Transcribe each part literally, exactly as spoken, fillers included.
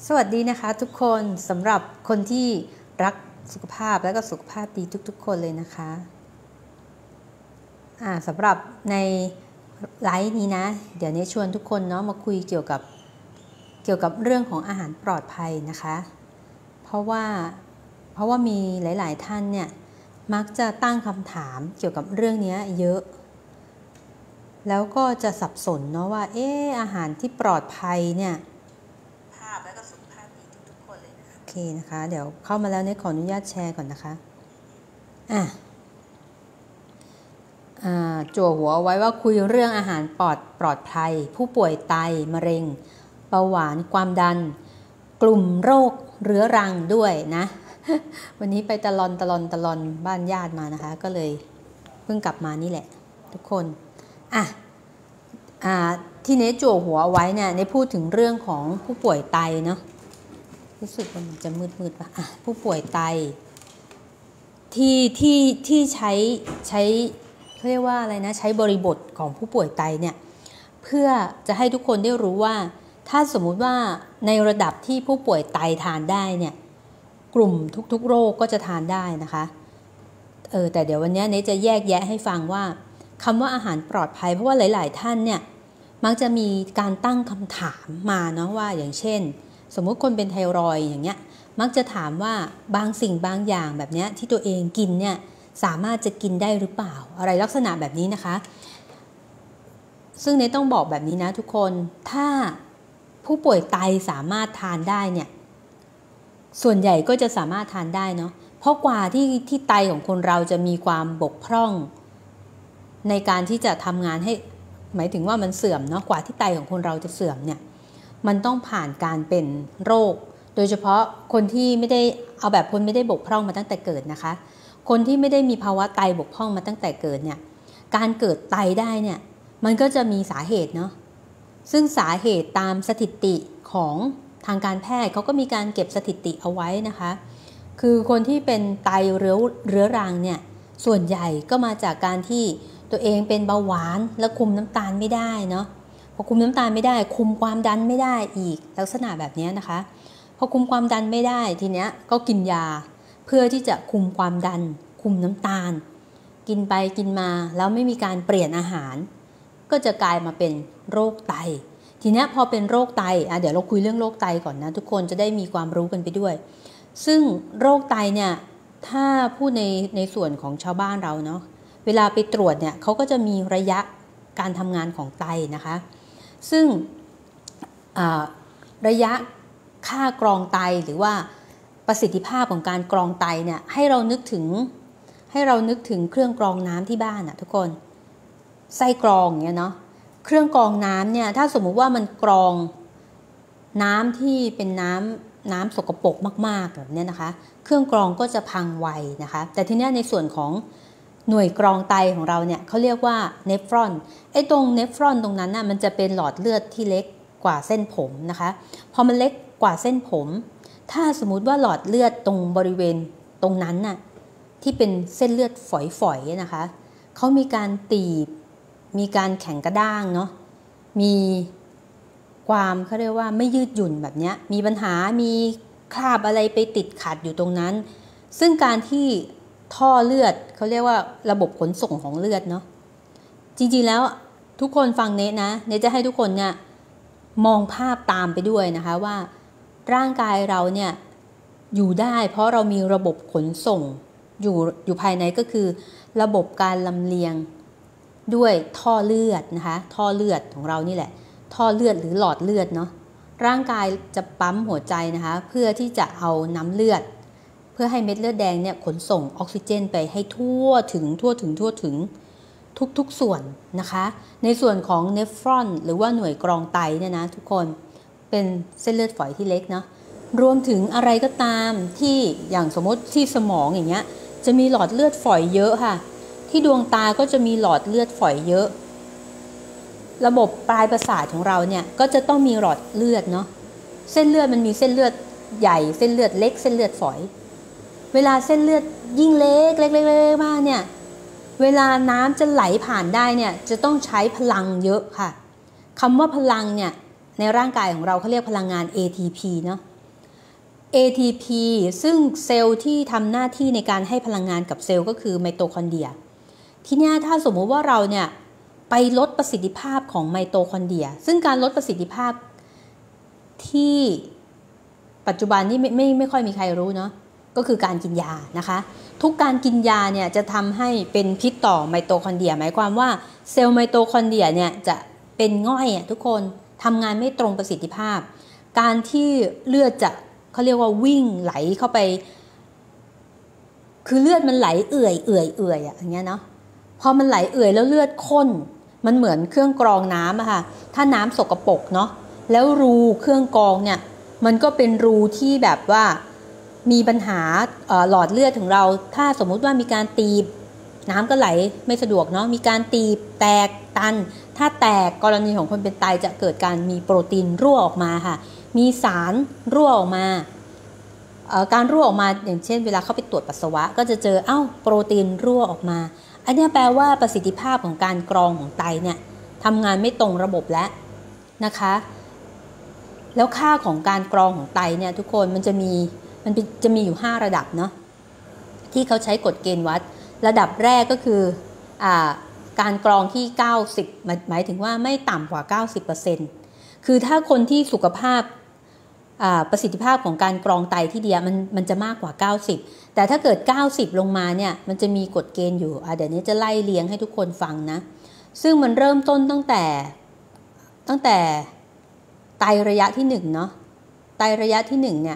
สวัสดีนะคะทุกคนสำหรับคนที่รักสุขภาพและก็สุขภาพดีทุกๆคนเลยนะคะอ่าสำหรับในไลฟ์นี้นะเดี๋ยวนี้ชวนทุกคนเนาะมาคุยเกี่ยวกับเกี่ยวกับเรื่องของอาหารปลอดภัยนะคะเพราะว่าเพราะว่ามีหลายๆท่านเนี่ยมักจะตั้งคำถามเกี่ยวกับเรื่องนี้เยอะแล้วก็จะสับสนเนาะว่าเอออาหารที่ปลอดภัยเนี่ยโอเคนะคะเดี๋ยวเข้ามาแล้วเนี่ยขออนุญาตแชร์ก่อนนะคะอ่ะอ่าจั่วหัวเอาไว้ว่าคุยเรื่องอาหารปลอดปลอดภัยผู้ป่วยไตมะเร็งเบาหวานความดันกลุ่มโรคเรื้อรังด้วยนะวันนี้ไปตะลอนตะลอนตะลอนบ้านญาติมานะคะก็เลยเพิ่งกลับมานี่แหละทุกคนอ่ะอ่าที่เนจั่วหัวเอาไว้เนี่ยในพูดถึงเรื่องของผู้ป่วยไตเนาะรู้สึกว่ามันจะมืดๆป่ะอ่ะผู้ป่วยไตที่ที่ที่ใช้ใช้เขาเรียกว่าอะไรนะใช้บริบทของผู้ป่วยไตเนี่ยเพื่อจะให้ทุกคนได้รู้ว่าถ้าสมมุติว่าในระดับที่ผู้ป่วยไตทานได้เนี่ยกลุ่มทุกๆโรคก็จะทานได้นะคะเออแต่เดี๋ยววันนี้เนจะแยกแยะให้ฟังว่าคำว่าอาหารปลอดภัยเพราะว่าหลายๆท่านเนี่ยมักจะมีการตั้งคำถามมาเนาะว่าอย่างเช่นสมมุติคนเป็นไทรอยด์อย่างเงี้ยมักจะถามว่าบางสิ่งบางอย่างแบบเนี้ยที่ตัวเองกินเนี่ยสามารถจะกินได้หรือเปล่าอะไรลักษณะแบบนี้นะคะซึ่งเนต้องบอกแบบนี้นะทุกคนถ้าผู้ป่วยไตสามารถทานได้เนี่ยส่วนใหญ่ก็จะสามารถทานได้เนาะเพราะกว่าที่ที่ไตของคนเราจะมีความบกพร่องในการที่จะทำงานให้หมายถึงว่ามันเสื่อมเนาะกว่าที่ไตของคนเราจะเสื่อมเนี่ยมันต้องผ่านการเป็นโรคโดยเฉพาะคนที่ไม่ได้เอาแบบคนไม่ได้บกพร่องมาตั้งแต่เกิดนะคะคนที่ไม่ได้มีภาวะไตบกพร่องมาตั้งแต่เกิดเนี่ยการเกิดไตได้เนี่ยมันก็จะมีสาเหตุเนาะซึ่งสาเหตุตามสถิติของทางการแพทย์เขาก็มีการเก็บสถิติเอาไว้นะคะคือคนที่เป็นไตเรื้อเรื้อรังเนี่ยส่วนใหญ่ก็มาจากการที่ตัวเองเป็นเบาหวานและคุมน้ำตาลไม่ได้เนาะพอคุมน้ำตาลไม่ได้คุมความดันไม่ได้อีกลักษณะแบบนี้นะคะพอคุมความดันไม่ได้ทีเนี้ยก็กินยาเพื่อที่จะคุมความดันคุมน้ำตาลกินไปกินมาแล้วไม่มีการเปลี่ยนอาหารก็จะกลายมาเป็นโรคไตทีเนี้ยพอเป็นโรคไตอ่ะเดี๋ยวเราคุยเรื่องโรคไตก่อนนะทุกคนจะได้มีความรู้กันไปด้วยซึ่งโรคไตเนี่ยถ้าพูดในในส่วนของชาวบ้านเราเนาะเวลาไปตรวจเนี่ยเขาก็จะมีระยะการทำงานของไตนะคะซึ่งระยะค่ากรองไตหรือว่าประสิทธิภาพของการกรองไตเนี่ยให้เรานึกถึงให้เรานึกถึงเครื่องกรองน้ำที่บ้านอะทุกคนไส้กรองอย่างเงี้ยเนาะเครื่องกรองน้ำเนี่ยถ้าสมมุติว่ามันกรองน้ำที่เป็นน้ำน้ำสกปรกมากๆแบบนี้นะคะเครื่องกรองก็จะพังไวนะคะแต่ทีนี้ในส่วนของหน่วยกรองไตของเราเนี่ยเขาเรียกว่าเนฟรอนไอ้ตรงเนฟรอนตรงนั้นน่ะมันจะเป็นหลอดเลือดที่เล็กกว่าเส้นผมนะคะพอมันเล็กกว่าเส้นผมถ้าสมมุติว่าหลอดเลือดตรงบริเวณตรงนั้นน่ะที่เป็นเส้นเลือดฝอยๆนะคะเขามีการตีบมีการแข็งกระด้างเนาะมีความเขาเรียกว่าไม่ยืดหยุ่นแบบนี้มีปัญหามีคราบอะไรไปติดขัดอยู่ตรงนั้นซึ่งการที่ท่อเลือดเขาเรียกว่าระบบขนส่งของเลือดเนาะจริงๆแล้วทุกคนฟังเนทนะเนทจะให้ทุกคนเนี่ยมองภาพตามไปด้วยนะคะว่าร่างกายเราเนี่ยอยู่ได้เพราะเรามีระบบขนส่งอยู่อยู่ภายในก็คือระบบการลำเลียงด้วยท่อเลือดนะคะท่อเลือดของเรานี่แหละท่อเลือดหรือหลอดเลือดเนาะร่างกายจะปั๊มหัวใจนะคะเพื่อที่จะเอาน้ำเลือดเพื่อให้เม็ดเลือดแดงเนี่ยขนส่งออกซิเจนไปให้ทั่วถึงทั่วถึงทั่วถึงทุกๆส่วนนะคะในส่วนของเนฟรอนหรือว่าหน่วยกรองไตเนี่ยนะทุกคนเป็นเส้นเลือดฝอยที่เล็กเนาะรวมถึงอะไรก็ตามที่อย่างสมมติที่สมองอย่างเงี้ยจะมีหลอดเลือดฝอยเยอะค่ะที่ดวงตาก็จะมีหลอดเลือดฝอยเยอะระบบปลายประสาทของเราเนี่ยก็จะต้องมีหลอดเลือดเนาะเส้นเลือดมันมีเส้นเลือดใหญ่เส้นเลือดเล็กเส้นเลือดฝอยเวลาเส้นเลือดยิ่งเล็กเล็กๆมากเนี่ยเวลาน้ำจะไหลผ่านได้เนี่ยจะต้องใช้พลังเยอะค่ะคำว่าพลังเนี่ยในร่างกายของเราเขาเรียกพลังงาน เอ ที พี เนาะเอ ที พี ซึ่งเซลล์ที่ทำหน้าที่ในการให้พลังงานกับเซลล์ก็คือไมโตคอนเดรียทีนี้ถ้าสมมุติว่าเราเนี่ยไปลดประสิทธิภาพของไมโตคอนเดรียซึ่งการลดประสิทธิภาพที่ปัจจุบันนี้ไม่ไม่ไม่ค่อยมีใครรู้เนาะก็คือการกินยานะคะทุกการกินยาเนี่ยจะทำให้เป็นพิษต่อไมโตคอนเดรียหมายความว่าเซลล์ไมโตคอนเดรียเนี่ยจะเป็นง่อยทุกคนทำงานไม่ตรงประสิทธิภาพการที่เลือดจะเขาเรียกว่าวิ่งไหลเข้าไปคือเลือดมันไหลเอื่อยเอื่อยเอื่อยอย่างเงี้ยเนาะพอมันไหลเอื่อยแล้วเลือดข้นมันเหมือนเครื่องกรองน้ำอะค่ะถ้าน้ำสกปรกเนาะแล้วรูเครื่องกรองเนี่ยมันก็เป็นรูที่แบบว่ามีปัญหาหลอดเลือดของเราถ้าสมมุติว่ามีการตีบน้ำก็ไหลไม่สะดวกเนาะมีการตีบแตกตันถ้าแตกกรณีของคนเป็นไตจะเกิดการมีโปรตีนรั่วออกมาค่ะมีสารรั่วออกมาการรั่วออกมาอย่างเช่นเวลาเข้าไปตรวจปัสสาวะก็จะเจอเอ้าโปรตีนรั่วออกมาอันนี้แปลว่าประสิทธิภาพของการกรองของไตเนี่ยทำงานไม่ตรงระบบแล้วนะคะแล้วค่าของการกรองของไตเนี่ยทุกคนมันจะมีมันจะมีอยู่ห้าระดับเนาะที่เขาใช้กฎเกณฑ์วัดระดับแรกก็คืออ่าการกรองที่เก้าสิบหมายถึงว่าไม่ต่ำกว่า เก้าสิบเปอร์เซ็นต์ คือถ้าคนที่สุขภาพประสิทธิภาพของการกรองไตที่ดีมันมันจะมากกว่าเก้าสิบแต่ถ้าเกิดเก้าสิบลงมาเนี่ยมันจะมีกฎเกณฑ์อยู่เดี๋ยวนี้จะไล่เลี้ยงให้ทุกคนฟังนะซึ่งมันเริ่มต้นตั้งแต่ตั้งแต่ไตระยะที่หนึ่งเนาะไตระยะที่หนึ่งเนี่ย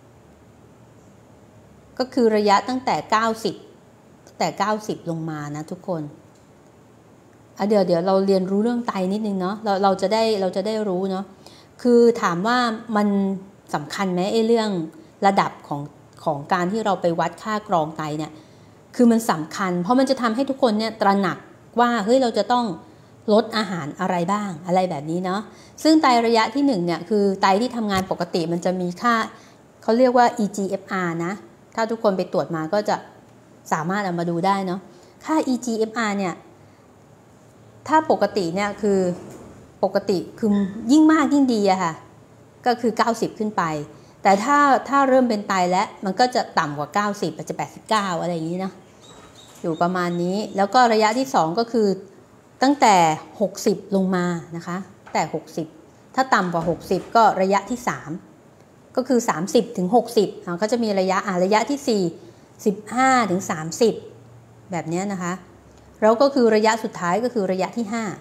ก็คือระยะตั้งแต่เก้าสิบตั้งแต่เก้าสิบลงมานะทุกคนอ่ะเดี๋ยวเดี๋ยวเราเรียนรู้เรื่องไตนิดนึงเนาะเราเราจะได้เราจะได้รู้เนาะคือถามว่ามันสำคัญไหมไอ้เรื่องระดับของของการที่เราไปวัดค่ากรองไตเนี่ยคือมันสำคัญเพราะมันจะทำให้ทุกคนเนี่ยตระหนักว่าเฮ้ยเราจะต้องลดอาหารอะไรบ้างอะไรแบบนี้เนาะซึ่งไตระยะที่หนึ่งเนี่ยคือไตที่ทำงานปกติมันจะมีค่าเขาเรียกว่า อี จี เอฟ อาร์ นะถ้าทุกคนไปตรวจมาก็จะสามารถเอามาดูได้เนาะค่า อี จี เอฟ อาร์ เนี่ยถ้าปกติเนี่ยคือปกติคือยิ่งมากยิ่งดีอะค่ะก็คือเก้าสิบขึ้นไปแต่ถ้าถ้าเริ่มเป็นไตแล้วมันก็จะต่ำกว่าเก้าสิบอาจจะแปดสิบเก้าอะไรอย่างนี้นะอยู่ประมาณนี้แล้วก็ระยะที่สองก็คือตั้งแต่หกสิบลงมานะคะแต่หกสิบถ้าต่ำกว่าหกสิบก็ระยะที่สามก็คือสามสิบถึงหกสิบเขาก็จะมีระยะอ่ะระยะที่สี่ สิบห้าถึงสามสิบแบบนี้นะคะแล้วก็คือระยะสุดท้ายก็คือระยะที่ห้า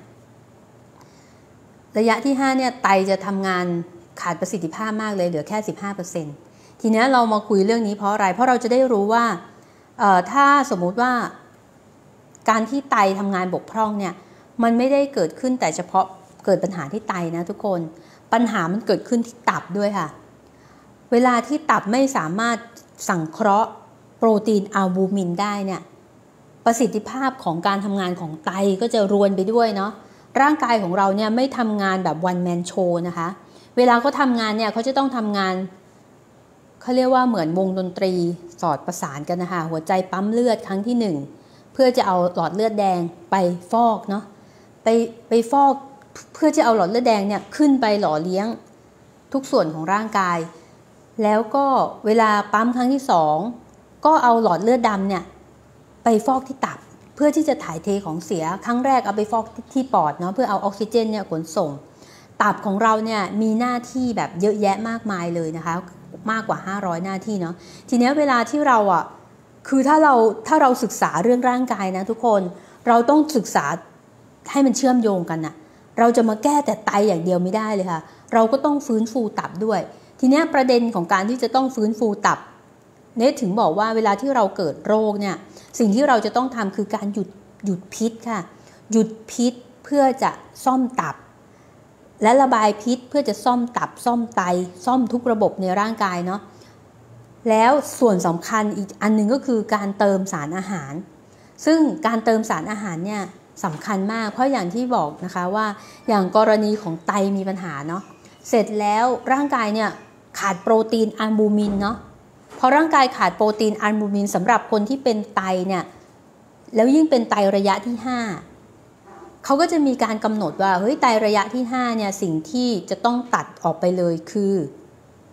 ระยะที่ห้าเนี่ยไตจะทำงานขาดประสิทธิภาพมากเลยเหลือแค่ สิบห้าเปอร์เซ็นต์ ทีนี้เรามาคุยเรื่องนี้เพราะอะไรเพราะเราจะได้รู้ว่าถ้าสมมุติว่าการที่ไตทำงานบกพร่องเนี่ยมันไม่ได้เกิดขึ้นแต่เฉพาะเกิดปัญหาที่ไตนะทุกคนปัญหามันเกิดขึ้นที่ตับด้วยค่ะเวลาที่ตับไม่สามารถสังเคราะห์โปรตีนอัลบูมินได้เนี่ยประสิทธิภาพของการทำงานของไตก็จะรวนไปด้วยเนาะร่างกายของเราเนี่ยไม่ทำงานแบบวันแมนโชว์นะคะเวลาเขาทำงานเนี่ยเขาจะต้องทำงานเขาเรียกว่าเหมือนวงดนตรีสอดประสานกันนะคะหัวใจปั๊มเลือดครั้งที่หนึ่งเพื่อจะเอาหลอดเลือดแดงไปฟอกเนาะไปไปฟอกเพื่อจะเอาหลอดเลือดแดงเนี่ยขึ้นไปหล่อเลี้ยงทุกส่วนของร่างกายแล้วก็เวลาปั๊มครั้งที่สองก็เอาหลอดเลือดดำเนี่ยไปฟอกที่ตับเพื่อที่จะถ่ายเทของเสียครั้งแรกเอาไปฟอกที่ปอดเนาะเพื่อเอาออกซิเจนเนี่ยขนส่งตับของเราเนี่ยมีหน้าที่แบบเยอะแยะมากมายเลยนะคะมากกว่าห้าร้อยหน้าที่เนาะทีนี้เวลาที่เราอ่ะคือถ้าเราถ้าเราศึกษาเรื่องร่างกายนะทุกคนเราต้องศึกษาให้มันเชื่อมโยงกันนะเราจะมาแก้แต่ไตอย่างเดียวไม่ได้เลยค่ะเราก็ต้องฟื้นฟูตับด้วยทีนี้ประเด็นของการที่จะต้องฟื้นฟูตับเนทถึงบอกว่าเวลาที่เราเกิดโรคเนี่ยสิ่งที่เราจะต้องทำคือการหยุดหยุดพิษค่ะหยุดพิษเพื่อจะซ่อมตับและระบายพิษเพื่อจะซ่อมตับซ่อมไตซ่อมทุกระบบในร่างกายเนาะแล้วส่วนสำคัญอีกอันนึงก็คือการเติมสารอาหารซึ่งการเติมสารอาหารเนี่ยสำคัญมากเพราะอย่างที่บอกนะคะว่าอย่างกรณีของไตมีปัญหาเนาะเสร็จแล้วร่างกายเนี่ยขาดโปรตีนอัลบูมินเนาะพอร่างกายขาดโปรตีนอัลบูมินสำหรับคนที่เป็นไตเนี่ยแล้วยิ่งเป็นไตระยะที่ห้าเขาก็จะมีการกำหนดว่าเฮ้ยไตระยะที่ห้าเนี่ยสิ่งที่จะต้องตัดออกไปเลยคือ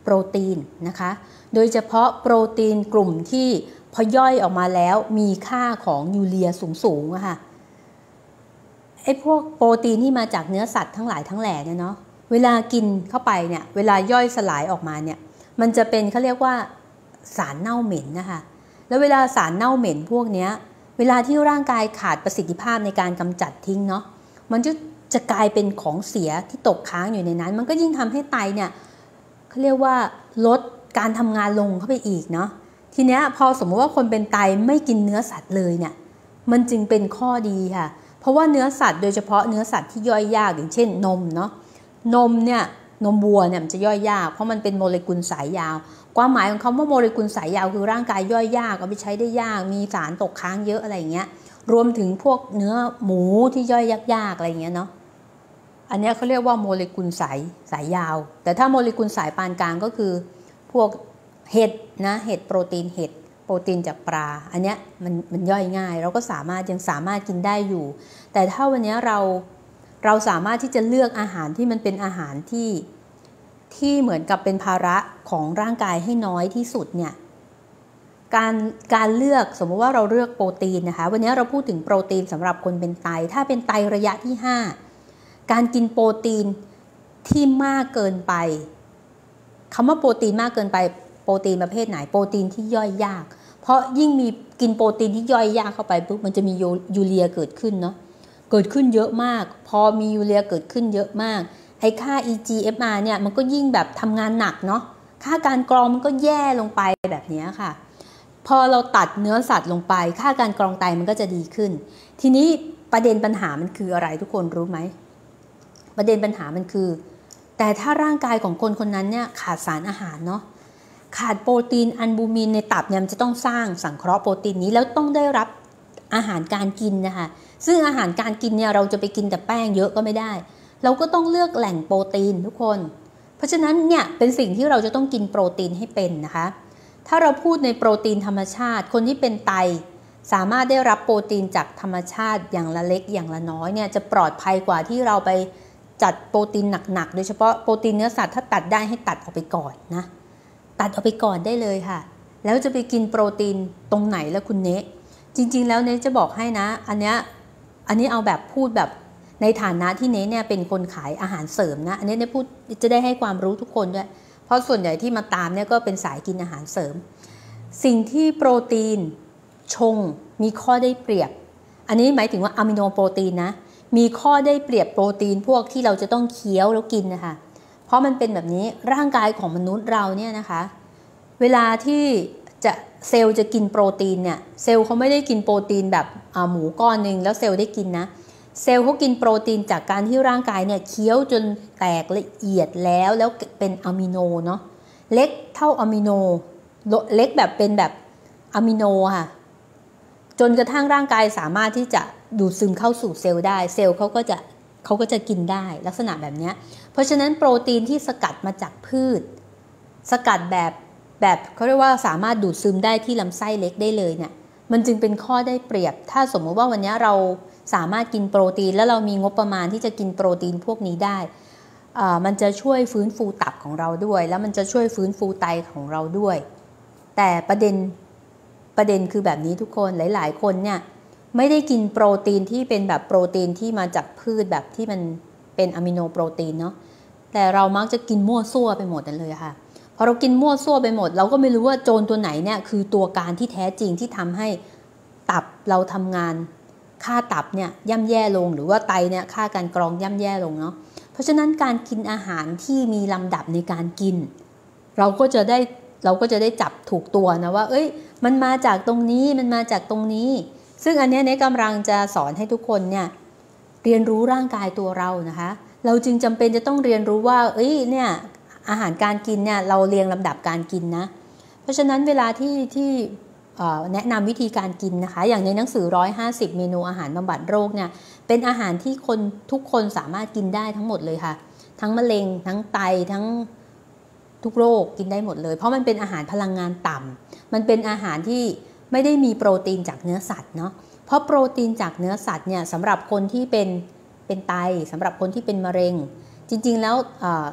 โปรตีนนะคะโดยเฉพาะโปรตีนกลุ่มที่พอย่อยออกมาแล้วมีค่าของยูเรียสูงๆอะค่ะไอ้พวกโปรตีนที่มาจากเนื้อสัตว์ทั้งหลายทั้งแหล่เนี่ยเนาะเวลากินเข้าไปเนี่ยเวลาย่อยสลายออกมาเนี่ยมันจะเป็นเขาเรียกว่าสารเน่าเหม็นนะคะแล้วเวลาสารเน่าเหม็นพวกนี้เวลาที่ร่างกายขาดประสิทธิภาพในการกำจัดทิ้งเนาะมันจะจะกลายเป็นของเสียที่ตกค้างอยู่ในนั้นมันก็ยิ่งทำให้ไตเนี่ยเขาเรียกว่าลดการทำงานลงเข้าไปอีกเนาะทีเนี้ยพอสมมติว่าคนเป็นไตไม่กินเนื้อสัตว์เลยเนี่ยมันจึงเป็นข้อดีค่ะเพราะว่าเนื้อสัตว์โดยเฉพาะเนื้อสัตว์ที่ย่อยยากอย่างเช่นนมเนาะนมเนี่ยนมวัวเนี่ยมันจะย่อยยากเพราะมันเป็นโมเลกุลสายยาวความหมายของคำว่าโมเลกุลสายยาวคือร่างกายย่อยยากเอาไปใช้ได้ยากมีสารตกค้างเยอะอะไรอย่างเงี้ยรวมถึงพวกเนื้อหมูที่ย่อยยากๆอะไรอย่างเงี้ยเนาะอันนี้เขาเรียกว่าโมเลกุลสายสายยาวแต่ถ้าโมเลกุลสายปานกลางก็คือพวกเห็ดนะเห็ดโปรตีนเห็ดโปรตีนจากปลาอันเนี้ยมันมันย่อยง่ายเราก็สามารถยังสามารถกินได้อยู่แต่ถ้าวันนี้เราเราสามารถที่จะเลือกอาหารที่มันเป็นอาหารที่ที่เหมือนกับเป็นภาระของร่างกายให้น้อยที่สุดเนี่ยการการเลือกสมมติว่าเราเลือกโปรตีนนะคะวันนี้เราพูดถึงโปรตีนสำหรับคนเป็นไตถ้าเป็นไตระยะที่ห้าการกินโปรตีนที่มากเกินไปคำว่าโปรตีนมากเกินไปโปรตีนประเภทไหนโปรตีนที่ย่อยยากเพราะยิ่งมีกินโปรตีนที่ย่อยยากเข้าไปปุ๊บมันจะมียูเรียเกิดขึ้นเนาะเกิดขึ้นเยอะมากพอมียูเรียเกิดขึ้นเยอะมากไอ้ค่า อี จี เอฟ อาร์ เนี่ยมันก็ยิ่งแบบทำงานหนักเนาะค่าการกรองมันก็แย่ลงไปแบบนี้ค่ะพอเราตัดเนื้อสัตว์ลงไปค่าการกรองไตมันก็จะดีขึ้นทีนี้ประเด็นปัญหามันคืออะไรทุกคนรู้ไหมประเด็นปัญหามันคือแต่ถ้าร่างกายของคนคนนั้นเนี่ยขาดสารอาหารเนาะขาดโปรตีนอัลบูมินในตับเนี่ยมันจะต้องสร้างสังเคราะห์โปรตีนนี้แล้วต้องได้รับอาหารการกินนะคะซึ่งอาหารการกินเนี่ยเราจะไปกินแต่แป้งเยอะก็ไม่ได้เราก็ต้องเลือกแหล่งโปรตีนทุกคนเพราะฉะนั้นเนี่ยเป็นสิ่งที่เราจะต้องกินโปรตีนให้เป็นนะคะถ้าเราพูดในโปรตีนธรรมชาติคนที่เป็นไตสามารถได้รับโปรตีนจากธรรมชาติอย่างละเล็กอย่างละน้อยเนี่ยจะปลอดภัยกว่าที่เราไปจัดโปรตีนหนักๆโดยเฉพาะโปรตีนเนื้อสัตว์ถ้าตัดได้ให้ตัดออกไปก่อนนะตัดออกไปก่อนได้เลยค่ะแล้วจะไปกินโปรตีนตรงไหนแล้วคุณเนะจริงๆแล้วเนะจะบอกให้นะอันเนี้ยอันนี้เอาแบบพูดแบบในฐานะที่เนะเนี่ยเป็นคนขายอาหารเสริมนะอันนี้เนะพูดจะได้ให้ความรู้ทุกคนด้วยเพราะส่วนใหญ่ที่มาตามเนี่ยก็เป็นสายกินอาหารเสริมสิ่งที่โปรตีนชงมีข้อได้เปรียบอันนี้หมายถึงว่าอะมิโนโปรตีนนะมีข้อได้เปรียบโปรตีนพวกที่เราจะต้องเคี้ยวแล้วกินนะคะเพราะมันเป็นแบบนี้ร่างกายของมนุษย์เราเนี่ยนะคะเวลาที่จะเซลล์จะกินโปรตีนเนี่ยเซลล์เขาไม่ได้กินโปรตีนแบบหมูก้อนนึงแล้วเซลล์ได้กินนะเซลล์เขากินโปรตีนจากการที่ร่างกายเนี่ยเคี้ยวจนแตกละเอียดแล้วแล้วเป็นอะมิโนเนาะเล็กเท่าอะมิโนเล็กแบบเป็นแบบอะมิโนค่ะจนกระทั่งร่างกายสามารถที่จะดูดซึมเข้าสู่เซลล์ได้เซลล์เขาก็จะเขาก็จะกินได้ลักษณะแบบนี้เพราะฉะนั้นโปรตีนที่สกัดมาจากพืชสกัดแบบแบบเขาเรียกว่าสามารถดูดซึมได้ที่ลำไส้เล็กได้เลยเนี่ยมันจึงเป็นข้อได้เปรียบถ้าสมมติว่าวันนี้เราสามารถกินโปรตีนแล้วเรามีงบประมาณที่จะกินโปรตีนพวกนี้ได้มันจะช่วยฟื้นฟูตับของเราด้วยแล้วมันจะช่วยฟื้นฟูไตของเราด้วยแต่ประเด็นประเด็นคือแบบนี้ทุกคนหลายๆคนเนี่ยไม่ได้กินโปรตีนที่เป็นแบบโปรตีนที่มาจากพืชแบบที่มันเป็นอะมิโนโปรตีนเนาะแต่เรามักจะกินมั่วซั่วไปหมดนั่นเลยค่ะพอเรากินมั่วซั่วไปหมดเราก็ไม่รู้ว่าโจรตัวไหนเนี่ยคือตัวการที่แท้จริงที่ทำให้ตับเราทำงานค่าตับเนี่ยย่ำแย่ลงหรือว่าไตเนี่ยค่าการกรองย่ำแย่ลงเนาะเพราะฉะนั้นการกินอาหารที่มีลำดับในการกินเราก็จะได้เราก็จะได้จับถูกตัวนะว่าเอ้ยมันมาจากตรงนี้มันมาจากตรงนี้ซึ่งอันนี้เนี่ยกำลังจะสอนให้ทุกคนเนี่ยเรียนรู้ร่างกายตัวเรานะคะเราจึงจำเป็นจะต้องเรียนรู้ว่าเอ้ยเนี่ยอาหารการกินเนี่ยเราเรียงลำดับการกินนะเพราะฉะนั้นเวลาที่ที่แนะนำวิธีการกินนะคะอย่างในหนังสือหนึ่งร้อยห้าสิบเมนูอาหารบำบัดโรคเนี่ยเป็นอาหารที่คนทุกคนสามารถกินได้ทั้งหมดเลยค่ะทั้งมะเร็งทั้งไตทั้งทุกโรคกินได้หมดเลยเพราะมันเป็นอาหารพลังงานต่ำมันเป็นอาหารที่ไม่ได้มีโปรตีนจากเนื้อสัตว์เนาะเพราะโปรตีนจากเนื้อสัตว์เนี่ยสำหรับคนที่เป็นเป็นไตสำหรับคนที่เป็นมะเร็งจริงๆแล้วไต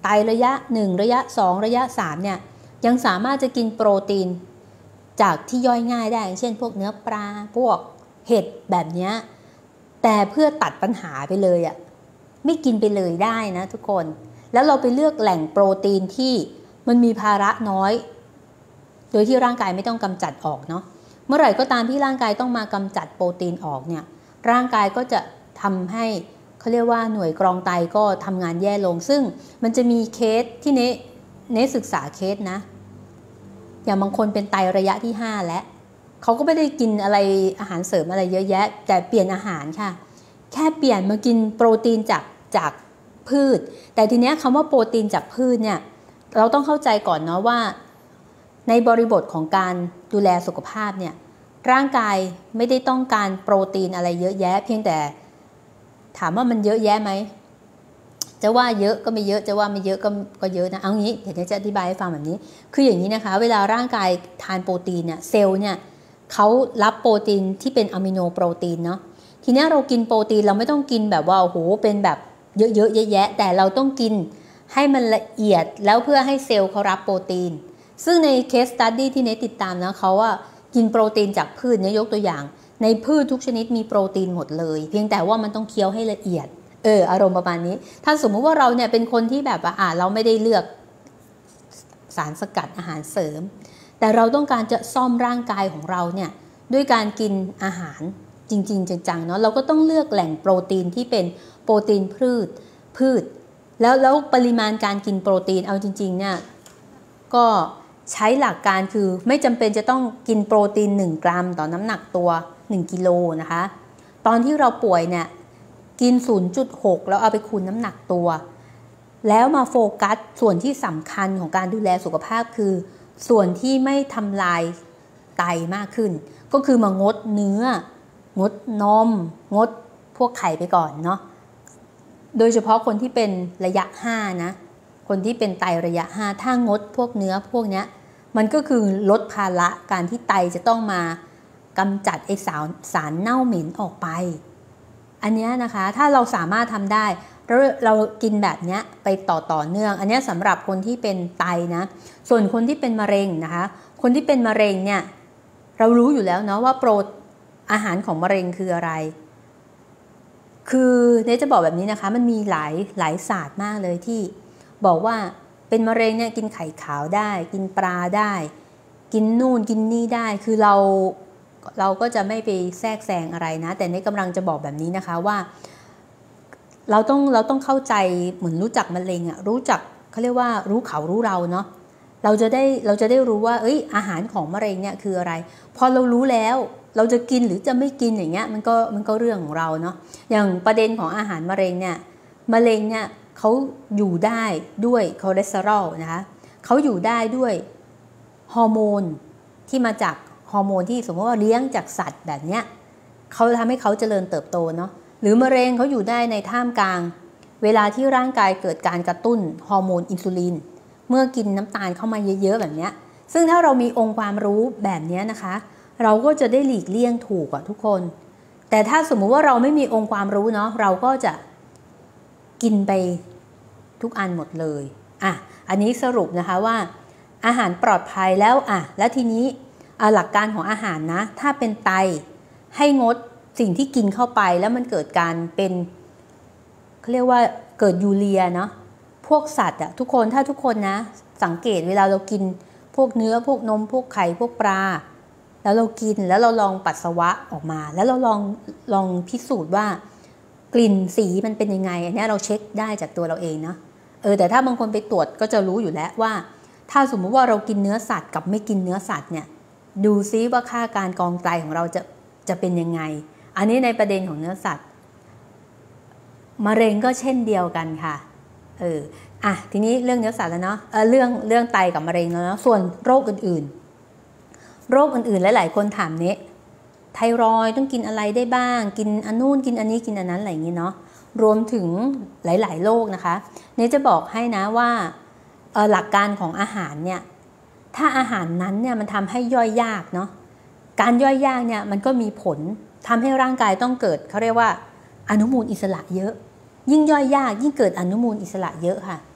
ไตระยะหนึ่งระยะสองระยะสามเนี่ยยังสามารถจะกินโปรตีนจากที่ย่อยง่ายได้เช่นพวกเนื้อปลาพวกเห็ดแบบนี้แต่เพื่อตัดปัญหาไปเลยอ่ะไม่กินไปเลยได้นะทุกคนแล้วเราไปเลือกแหล่งโปรตีนที่มันมีภาระน้อยโดยที่ร่างกายไม่ต้องกำจัดออกเนาะเมื่อไหร่ก็ตามที่ร่างกายต้องมากำจัดโปรตีนออกเนี่ยร่างกายก็จะทำให้เขาเรียกว่าหน่วยกรองไตก็ทำงานแย่ลงซึ่งมันจะมีเคสที่เนเนศึกษาเคสนะอย่างบางคนเป็นไตระยะที่ห้าแล้วเขาก็ไม่ได้กินอะไรอาหารเสริมอะไรเยอะแยะแต่เปลี่ยนอาหารค่ะแค่เปลี่ยนมากินโปรตีนจากจากพืชแต่ทีเนี้ยคำว่าโปรตีนจากพืชเนี่ยเราต้องเข้าใจก่อนเนาะว่าในบริบทของการดูแลสุขภาพเนี่ยร่างกายไม่ได้ต้องการโปรตีนอะไรเยอะแยะเพียงแต่ถามว่ามันเยอะแยะไหมจะว่าเยอะก็ไม่เยอะจะว่าไม่เยอะก็ก็เยอะนะเอางี้เดี๋ยวจะอธิบายให้ฟังแบบนี้คืออย่างนี้นะคะเวลาร่างกายทานโปรตีนเนี่ยเซลล์เนี่ยเขารับโปรตีนที่เป็นอะมิโนโปรตีนเนาะทีนี้เรากินโปรตีนเราไม่ต้องกินแบบว่าโอ้โหเป็นแบบเยอะๆแยะๆแต่เราต้องกินให้มันละเอียดแล้วเพื่อให้เซลล์เขารับโปรตีนซึ่งในเคสสตั๊ดดี้ที่เนติดตามนะเขาว่ากินโปรตีนจากพืชเนี่ยยกตัวอย่างในพืชทุกชนิดมีโปรตีนหมดเลยเพียงแต่ว่ามันต้องเคี้ยวให้ละเอียดเอออารมณ์ประมาณนี้ถ้าสมมุติว่าเราเนี่ยเป็นคนที่แบบว่าอ่าเราไม่ได้เลือกสารสกัดอาหารเสริมแต่เราต้องการจะซ่อมร่างกายของเราเนี่ยด้วยการกินอาหารจริงๆจังๆเนาะเราก็ต้องเลือกแหล่งโปรตีนที่เป็นโปรตีนพืชพืชแล้วแล้วปริมาณการกินโปรตีนเอาจริงๆเนี่ยก็ใช้หลักการคือไม่จำเป็นจะต้องกินโปรตีนหนึ่งกรัมต่อน้ำหนักตัวหนึ่งกิโลนะคะตอนที่เราป่วยเนี่ยกิน ศูนย์จุดหก แล้วเอาไปคูณน้ำหนักตัวแล้วมาโฟกัสส่วนที่สำคัญของการดูแลสุขภาพคือส่วนที่ไม่ทำลายไตมากขึ้นก็คือมางดเนื้องดนมงดพวกไข่ไปก่อนเนาะโดยเฉพาะคนที่เป็นระยะห้านะคนที่เป็นไตระยะห้าถ้างดพวกเนื้อพวกเนี้ยมันก็คือลดภาระการที่ไตจะต้องมากำจัดไอสารสารเน่าเหม็นออกไปอันนี้นะคะถ้าเราสามารถทำได้แล้วเรากินแบบนี้ไปต่อต่อเนื่องอันนี้สำหรับคนที่เป็นไตนะส่วนคนที่เป็นมะเร็งนะคะคนที่เป็นมะเร็งเนี่ยเรารู้อยู่แล้วเนาะว่าโปรอาหารของมะเร็งคืออะไรคือเนยจะบอกแบบนี้นะคะมันมีหลายหลายศาสตร์มากเลยที่บอกว่าเป็นมะเร็งเนี่ยกินไข่ขาวได้กินปลาได้กินนู่นกินนี่ได้คือเราเราก็จะไม่ไปแทรกแซงอะไรนะแต่เนยกำลังจะบอกแบบนี้นะคะว่าเราต้องเราต้องเข้าใจเหมือนรู้จักมะเร็งอะรู้จักเขาเรียกว่ารู้เขารู้เราเนาะเราจะได้เราจะได้รู้ว่าเอ้ยอาหารของมะเร็งเนี่ยคืออะไรพอเรารู้แล้วเราจะกินหรือจะไม่กินอย่างเงี้ยมันก็มันก็เรื่องของเราเนาะอย่างประเด็นของอาหารมะเร็งเนี่ยมะเร็งเนี่ยเขาอยู่ได้ด้วยคอเลสเตอรอลนะคะเขาอยู่ได้ด้วยฮอร์โมนที่มาจากฮอร์โมนที่สมมติว่าเลี้ยงจากสัตว์แบบเนี้ยเขาทำให้เขาเจริญเติบโตเนาะหรือมะเร็งเขาอยู่ได้ในท่ามกลางเวลาที่ร่างกายเกิดการกระตุ้นฮอร์โมนอินซูลินเมื่อกินน้ำตาลเข้ามาเยอะๆแบบเนี้ยซึ่งถ้าเรามีองค์ความรู้แบบนี้นะคะเราก็จะได้หลีกเลี่ยงถูกอ่ะทุกคนแต่ถ้าสมมุติว่าเราไม่มีองค์ความรู้เนาะเราก็จะกินไปทุกอันหมดเลยอ่ะอันนี้สรุปนะคะว่าอาหารปลอดภัยแล้วอ่ะแล้วทีนี้หลักการของอาหารนะถ้าเป็นไตให้งดสิ่งที่กินเข้าไปแล้วมันเกิดการเป็นเขาเรียกว่าเกิดยูเรียเนาะพวกสัตว์อะทุกคนถ้าทุกคนนะสังเกตเวลาเรากินพวกเนื้อพวกนมพวกไข่พวกปลาแล้วเรากินแล้วเราลองปัสสาวะออกมาแล้วเราลองลองพิสูจน์ว่ากลิ่นสีมันเป็นยังไงอันนี้เราเช็คได้จากตัวเราเองเนาะเออแต่ถ้าบางคนไปตรวจก็จะรู้อยู่แล้วว่าถ้าสมมุติว่าเรากินเนื้อสัตว์กับไม่กินเนื้อสัตว์เนี่ยดูซิว่าค่าการกรองไตของเราจะจะเป็นยังไงอันนี้ในประเด็นของเนื้อสัตว์มะเร็งก็เช่นเดียวกันค่ะเอออ่ะทีนี้เรื่องเนื้อสัตว์แล้วเนาะเออเรื่องเรื่องไตกับมะเร็งแล้วเนาะส่วนโรคอื่นๆโรคอื่นๆหลายๆคนถามเนะไทรอยด์ต้องกินอะไรได้บ้างกินอันนู้นกินอันนี้กินอันนั้นอะไรอย่างงี้เนาะรวมถึงหลายๆโรคนะคะเนะจะบอกให้นะว่าเออหลักการของอาหารเนี่ยถ้าอาหารนั้นเนี่ยมันทำให้ย่อยยากเนาะการย่อยยากเนี่ยมันก็มีผลทำให้ร่างกายต้องเกิดเขาเรียกว่าอนุมูลอิสระเยอะยิ่งย่อยยากยิ่งเกิดอนุมูลอิสระเยอะค่ะ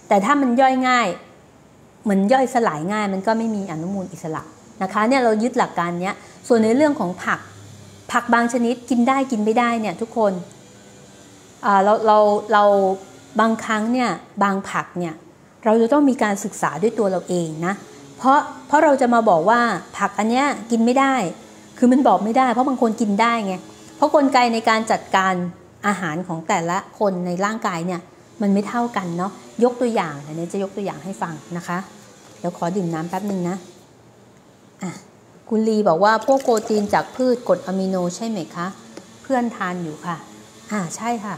แต่ถ้ามันย่อยง่ายเหมือนย่อยสลายง่ายมันก็ไม่มีอนุมูลอิสระนะคะเนี่ยเรายึดหลักการนี้ส่วนในเรื่องของผักผักบางชนิดกินได้กินไม่ได้เนี่ยทุกคนเราเราเราบางครั้งเนี่ยบางผักเนี่ยเราจะต้องมีการศึกษาด้วยตัวเราเองนะเพราะเพราะเราจะมาบอกว่าผักอันเนี้ยกินไม่ได้คือมันบอกไม่ได้เพราะบางคนกินได้ไงเพราะกลไกในการจัดการอาหารของแต่ละคนในร่างกายเนี่ยมันไม่เท่ากันเนาะยกตัวอย่างอันนี้จะยกตัวอย่างให้ฟังนะคะเดี๋ยวขอดื่มน้ำแป๊บนึงนะอ่ะคุณลีบอกว่าพวกโปรตีนจากพืชกรดอะมิโนใช่ไหมคะเพื่อนทานอยู่ค่ะอ่าใช่ค่ะ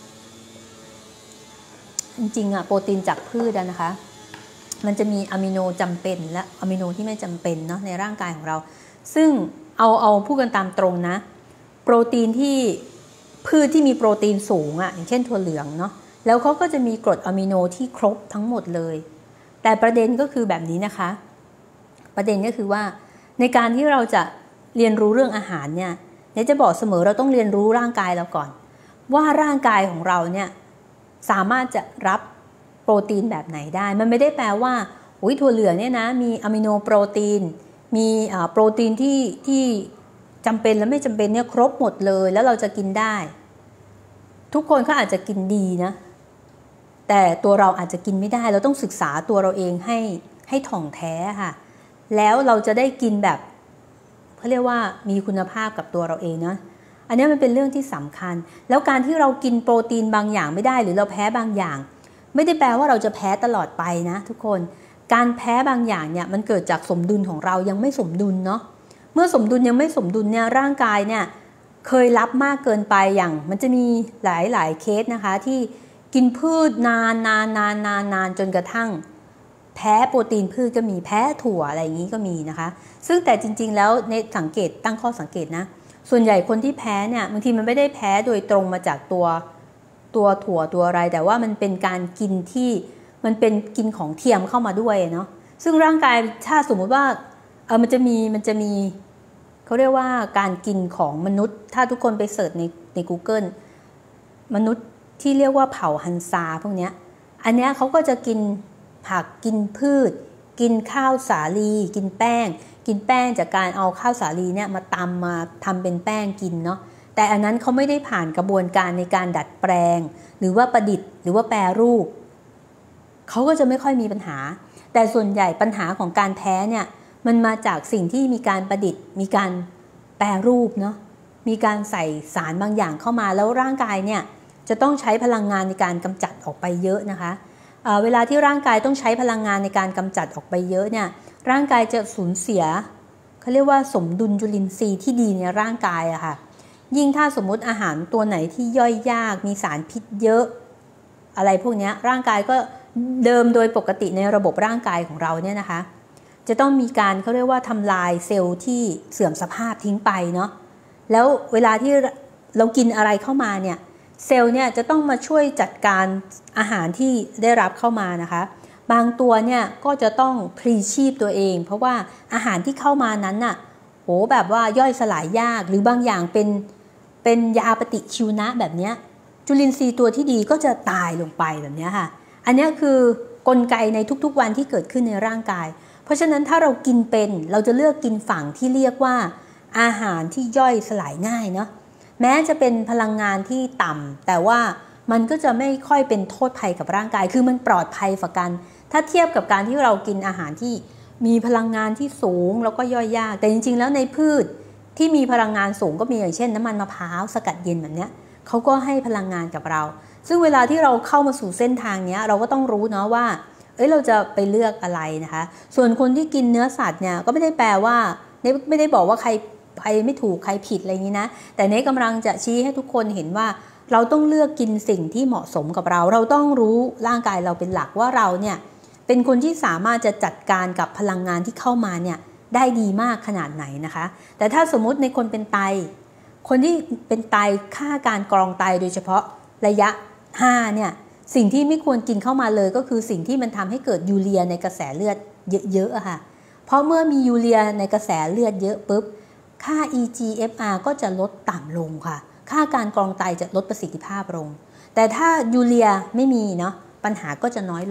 จริงๆอ่ะโปรตีนจากพืชนะคะมันจะมีอะมิโนจำเป็นและอะมิโนที่ไม่จำเป็นเนาะในร่างกายของเราซึ่งเอาเอาพูดกันตามตรงนะโปรตีนที่พืชที่มีโปรตีนสูงอ่ะอย่างเช่นถั่วเหลืองเนาะแล้วเขาก็จะมีกรดอะมิโนที่ครบทั้งหมดเลยแต่ประเด็นก็คือแบบนี้นะคะประเด็นก็คือว่าในการที่เราจะเรียนรู้เรื่องอาหารเนี่ยเนี่ยจะบอกเสมอเราต้องเรียนรู้ร่างกายเราก่อนว่าร่างกายของเราเนี่ยสามารถจะรับโปรตีนแบบไหนได้มันไม่ได้แปลว่าอุ้ยถั่วเหลืองเนี่ยนะมีอะมิโนโปรตีนมีโปรตีนที่ที่จำเป็นและไม่จำเป็นเนี่ยครบหมดเลยแล้วเราจะกินได้ทุกคนเขาอาจจะกินดีนะแต่ตัวเราอาจจะกินไม่ได้เราต้องศึกษาตัวเราเองให้ให้ถ่องแท้ค่ะแล้วเราจะได้กินแบบเขาเรียกว่ามีคุณภาพกับตัวเราเองนะอันนี้มันเป็นเรื่องที่สำคัญแล้วการที่เรากินโปรตีนบางอย่างไม่ได้หรือเราแพ้บางอย่างไม่ได้แปลว่าเราจะแพ้ตลอดไปนะทุกคนการแพ้บางอย่างเนี่ยมันเกิดจากสมดุลของเรายังไม่สมดุลเนาะเมื่อสมดุลยังไม่สมดุลเนี่ยร่างกายเนี่ยเคยรับมากเกินไปอย่างมันจะมีหลายหลายเคสนะคะที่กินพืชนานนานนานนานนานจนกระทั่งแพ้โปรตีนพืชก็มีแพ้ถั่วอะไรอย่างนี้ก็มีนะคะซึ่งแต่จริงๆแล้วในสังเกตตั้งข้อสังเกตนะส่วนใหญ่คนที่แพ้เนี่ยบางทีมันไม่ได้แพ้โดยตรงมาจากตัวตัวถั่วตัวอะไรแต่ว่ามันเป็นการกินที่มันเป็นกินของเทียมเข้ามาด้วยเนาะซึ่งร่างกายถ้าสมมุติว่าเออมันจะมีมันจะมีเขาเรียกว่าการกินของมนุษย์ถ้าทุกคนไปเสิร์ชในใน Google มนุษย์ที่เรียกว่าเผ่าฮันซาพวกเนี้ยอันเนี้ยเขาก็จะกินผักกินพืชกินข้าวสาลีกินแป้งกินแป้งจากการเอาข้าวสาลีเนี่ยมาตำมาทำเป็นแป้งกินเนาะแต่อันนั้นเขาไม่ได้ผ่านกระบวนการในการดัดแปลงหรือว่าประดิษฐ์หรือว่าแปรรูปเขาก็จะไม่ค่อยมีปัญหาแต่ส่วนใหญ่ปัญหาของการแพ้เนี่ยมันมาจากสิ่งที่มีการประดิษฐ์มีการแปรรูปเนาะมีการใส่สารบางอย่างเข้ามาแล้วร่างกายเนี่ยจะต้องใช้พลังงานในการกำจัดออกไปเยอะนะคะ เอ่อ เวลาที่ร่างกายต้องใช้พลังงานในการกำจัดออกไปเยอะเนี่ยร่างกายจะสูญเสียเขาเรียกว่าสมดุลจุลินทรีย์ที่ดีในร่างกายอะค่ะยิ่งถ้าสมมุติอาหารตัวไหนที่ย่อยยากมีสารพิษเยอะอะไรพวกนี้ร่างกายก็เดิมโดยปกติในระบบร่างกายของเราเนี่ยนะคะจะต้องมีการเขาเรียกว่าทำลายเซลล์ที่เสื่อมสภาพทิ้งไปเนาะแล้วเวลาที่เรากินอะไรเข้ามาเนี่ยเซลล์เนี่ยจะต้องมาช่วยจัดการอาหารที่ได้รับเข้ามานะคะบางตัวเนี่ยก็จะต้องพลีชีพตัวเองเพราะว่าอาหารที่เข้ามานั้นน่ะโหแบบว่าย่อยสลายยากหรือบางอย่างเป็นเป็นยาปฏิชีวนะแบบนี้จุลินทรีย์ตัวที่ดีก็จะตายลงไปแบบนี้ค่ะอันนี้คือกลไกในทุกๆวันที่เกิดขึ้นในร่างกายเพราะฉะนั้นถ้าเรากินเป็นเราจะเลือกกินฝั่งที่เรียกว่าอาหารที่ย่อยสลายง่ายเนาะแม้จะเป็นพลังงานที่ต่ำแต่ว่ามันก็จะไม่ค่อยเป็นโทษภัยกับร่างกายคือมันปลอดภัยกว่ากันถ้าเทียบกับการที่เรากินอาหารที่มีพลังงานที่สูงแล้วก็ย่อยยากแต่จริงๆแล้วในพืชที่มีพลังงานสูงก็มีอย่างเช่นน้ำมันมะพร้าวสกัดเย็นแบบนี้เขาก็ให้พลังงานกับเราซึ่งเวลาที่เราเข้ามาสู่เส้นทางนี้เราก็ต้องรู้เนาะว่าเอ้ยเราจะไปเลือกอะไรนะคะส่วนคนที่กินเนื้อสัตว์เนี่ยก็ไม่ได้แปลว่าไม่ได้บอกว่าใครใครไม่ถูกใครผิดอะไรอย่างนี้นะแต่เนกำลังจะชี้ให้ทุกคนเห็นว่าเราต้องเลือกกินสิ่งที่เหมาะสมกับเราเราต้องรู้ร่างกายเราเป็นหลักว่าเราเนี่ยเป็นคนที่สามารถจะจัดการกับพลังงานที่เข้ามาเนี่ยได้ดีมากขนาดไหนนะคะแต่ถ้าสมมุติในคนเป็นไตคนที่เป็นไตค่าการกรองไตโดยเฉพาะระยะห้าเนี่ยสิ่งที่ไม่ควรกินเข้ามาเลยก็คือสิ่งที่มันทำให้เกิดยูเรียในกระแสเลือดเยอะๆอะค่ะเพราะเมื่อมียูเรียในกระแสเลือดเยอะปุ๊บค่า อี จี เอฟ อาร์ ก็จะลดต่ำลงค่ะค่าการกรองไตจะลดประสิทธิภาพลงแต่ถ้ายูเรียไม่มีเนาะปัญหาก็จะน้อยลง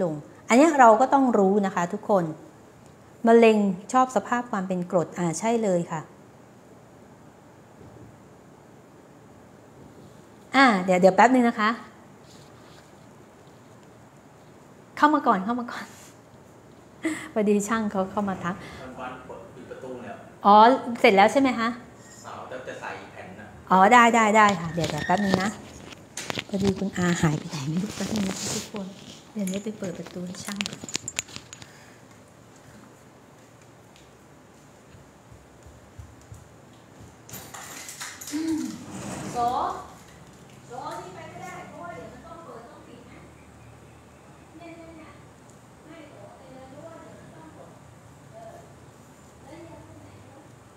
อันนี้เราก็ต้องรู้นะคะทุกคนมะเร็งชอบสภาพความเป็นกรดอ่าใช่เลยค่ะอ่าเดี๋ยวเดี๋ยวแป๊บนึงนะคะเข้ามาก่อนเข้ามาก่อนพอดีช่างเขาเข้ามาทักวันๆกดปิดประตูแล้วอ๋อเสร็จแล้วใช่ไหมคะเสาจะจะใส่แผ่นนะอ๋อได้ได้ได้ค่ะเดี๋ยวเดี๋ยวแป๊บนึงนะพอดีคุณอาหายไปไหนไม่รู้แป๊บนึงนะคะทุกคนเดี๋ยวนี้ไปเปิดประตูให้ช่างโซ่โซ่ที่ไปไม่ได้เพราะว่าเดี๋ยวมันต้องเปิดต้องปิดนะเนี่ยเนี่ยเนี่ยไม่โซ่ไปเลยเพราะว่าเดี๋ยวมันต้องเปิดเออแล้วเนี่ยตรงไหนก็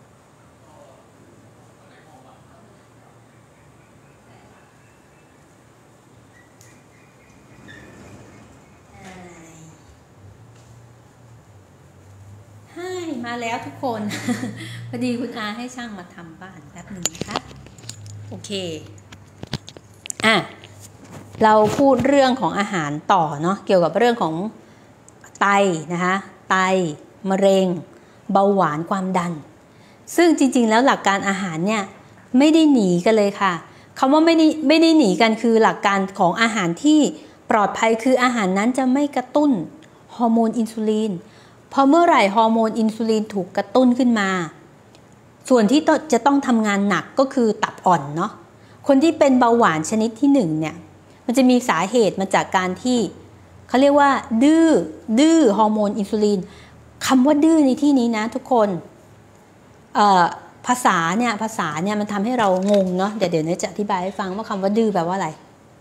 ให้มาแล้วทุกคนพอดีคุณอาให้ช่างมาทำบ้านแป๊บหนึ่งนะคะโอเคอ่ะเราพูดเรื่องของอาหารต่อเนาะเกี่ยวกับเรื่องของไตนะคะไตมะเร็งเบาหวานความดันซึ่งจริงๆแล้วหลักการอาหารเนี่ยไม่ได้หนีกันเลยค่ะคำว่าไม่ได้ไม่ได้หนีกันคือหลักการของอาหารที่ปลอดภัยคืออาหารนั้นจะไม่กระตุ้นฮอร์โมนอินซูลินพอเมื่อไหร่ฮอร์โมนอินซูลินถูกกระตุ้นขึ้นมาส่วนที่จะต้องทำงานหนักก็คือตับอ่อนเนาะคนที่เป็นเบาหวานชนิดที่หนึ่งเนี่ยมันจะมีสาเหตุมาจากการที่เขาเรียกว่าดื้อดื้อฮอร์โมนอินซูลินคำว่าดื้อในที่นี้นะทุกคนภาษาเนี่ยภาษาเนี่ยมันทำให้เรางงเนาะเดี๋ยวเดี๋ยวจะอธิบายให้ฟังว่าคำว่าดื้อแปลว่าอะไร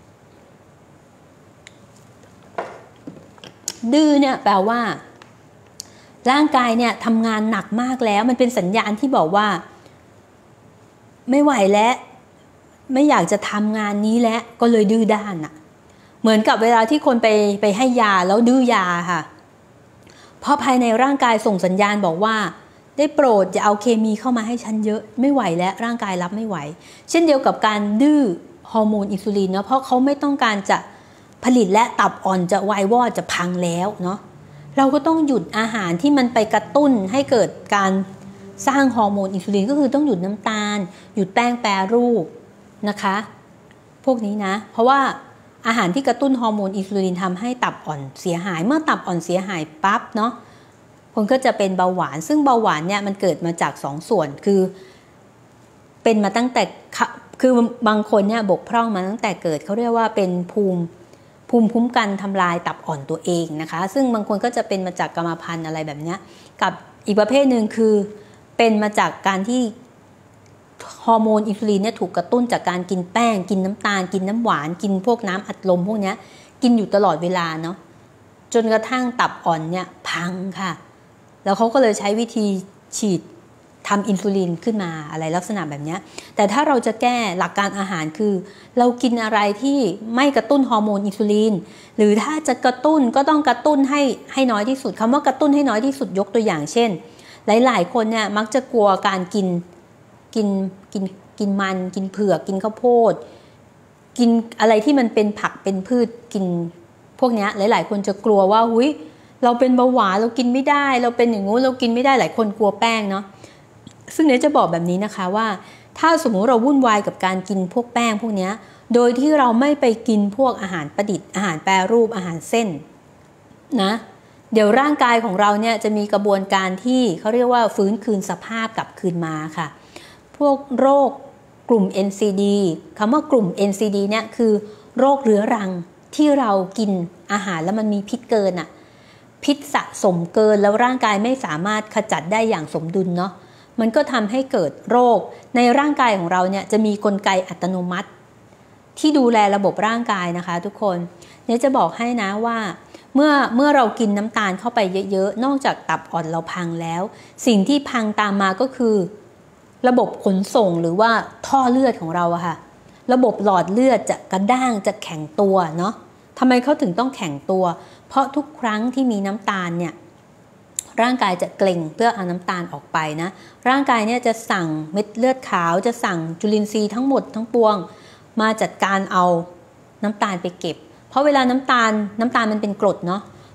ดื้อเนี่ยแปลว่าร่างกายเนี่ยทำงานหนักมากแล้วมันเป็นสัญญาณที่บอกว่าไม่ไหวแล้วไม่อยากจะทำงานนี้แล้วก็เลยดื้อด้านอะเหมือนกับเวลาที่คนไปไปให้ยาแล้วดื้อยาค่ะเพราะภายในร่างกายส่งสัญญาณบอกว่าได้โปรดอย่าเอาเคมีเข้ามาให้ฉันเยอะไม่ไหวแล้วร่างกายรับไม่ไหวเช่นเดียวกับการดื้อฮอร์โมนอินซูลินเนาะเพราะเขาไม่ต้องการจะผลิตและตับอ่อนจะวายวอดจะพังแล้วเนาะเราก็ต้องหยุดอาหารที่มันไปกระตุ้นให้เกิดการสร้างฮอร์โมนอินซูลินก็คือต้องหยุดน้ำตาลหยุดแป้งแปรรูปนะคะพวกนี้นะเพราะว่าอาหารที่กระตุ้นฮอร์โมนอินซูลินทำให้ตับอ่อนเสียหายเมื่อตับอ่อนเสียหายปั๊บเนาะคนก็จะเป็นเบาหวานซึ่งเบาหวานเนี่ยมันเกิดมาจากสองส่วนคือเป็นมาตั้งแต่คือบางคนเนี่ยบกพร่องมาตั้งแต่เกิดเขาเรียกว่าเป็นภูมิภูมิคุ้มกันทำลายตับอ่อนตัวเองนะคะซึ่งบางคนก็จะเป็นมาจากกรรมพันธุ์อะไรแบบนี้กับอีกประเภทหนึ่งคือเป็นมาจากการที่ฮอร์โมนอินซูลินเนี่ยถูกกระตุ้นจากการกินแป้งกินน้ำตาลกินน้ำหวานกินพวกน้ำอัดลมพวกนี้กินอยู่ตลอดเวลาเนาะจนกระทั่งตับอ่อนเนี่ยพังค่ะแล้วเขาก็เลยใช้วิธีฉีดทำอินซูลินขึ้นมาอะไรลักษณะแบบนี้แต่ถ้าเราจะแก้หลักการอาหารคือเรากินอะไรที่ไม่กระตุ้นฮอร์โมนอินซูลินหรือถ้าจะกระตุ้นก็ต้องกระตุ้นให้ให้น้อยที่สุดคำว่ากระตุ้นให้น้อยที่สุดยกตัวอย่างเช่นหลายๆคนเนี่ยมักจะกลัวการกินกินกินกินมันกินเผือกกินข้าวโพดกินอะไรที่มันเป็นผักเป็นพืชกินพวกนี้หลายๆคนจะกลัวว่าหุ้ยเราเป็นเบาหวานเรากินไม่ได้เราเป็นอย่างงู้นเรากินไม่ได้หลายคนกลัวแป้งเนาะซึ่งเนี่ยจะบอกแบบนี้นะคะว่าถ้าสมมุติเราวุ่นวายกับการกินพวกแป้งพวกนี้โดยที่เราไม่ไปกินพวกอาหารประดิษฐ์อาหารแปรรูปอาหารเส้นนะเดี๋ยวร่างกายของเราเนี่ยจะมีกระบวนการที่เขาเรียกว่าฟื้นคืนสภาพกลับคืนมาค่ะพวกโรคกลุ่ม เอ็น ซี ดี คำว่ากลุ่ม เอ็น ซี ดี เนี่ยคือโรคเรื้อรังที่เรากินอาหารแล้วมันมีพิษเกินอะพิษสะสมเกินแล้วร่างกายไม่สามารถขจัดได้อย่างสมดุลเนาะมันก็ทำให้เกิดโรคในร่างกายของเราเนี่ยจะมีกลไกอัตโนมัติที่ดูแลระบบร่างกายนะคะทุกคนเนี่ยจะบอกให้นะว่าเมื่อเมื่อเรากินน้ำตาลเข้าไปเยอะๆนอกจากตับอ่อนเราพังแล้วสิ่งที่พังตามมาก็คือระบบขนส่งหรือว่าท่อเลือดของเราอะค่ะระบบหลอดเลือดจะกระด้างจะแข็งตัวเนาะทำไมเขาถึงต้องแข็งตัวเพราะทุกครั้งที่มีน้ำตาลเนี่ยร่างกายจะเกร็งเพื่อเอาน้ำตาลออกไปนะร่างกายเนี่ยจะสั่งเม็ดเลือดขาวจะสั่งจุลินทรีย์ทั้งหมดทั้งปวงมาจัดการเอาน้ำตาลไปเก็บเพราะเวลาน้ำตาลน้ำตาลมันเป็นกรดเนาะ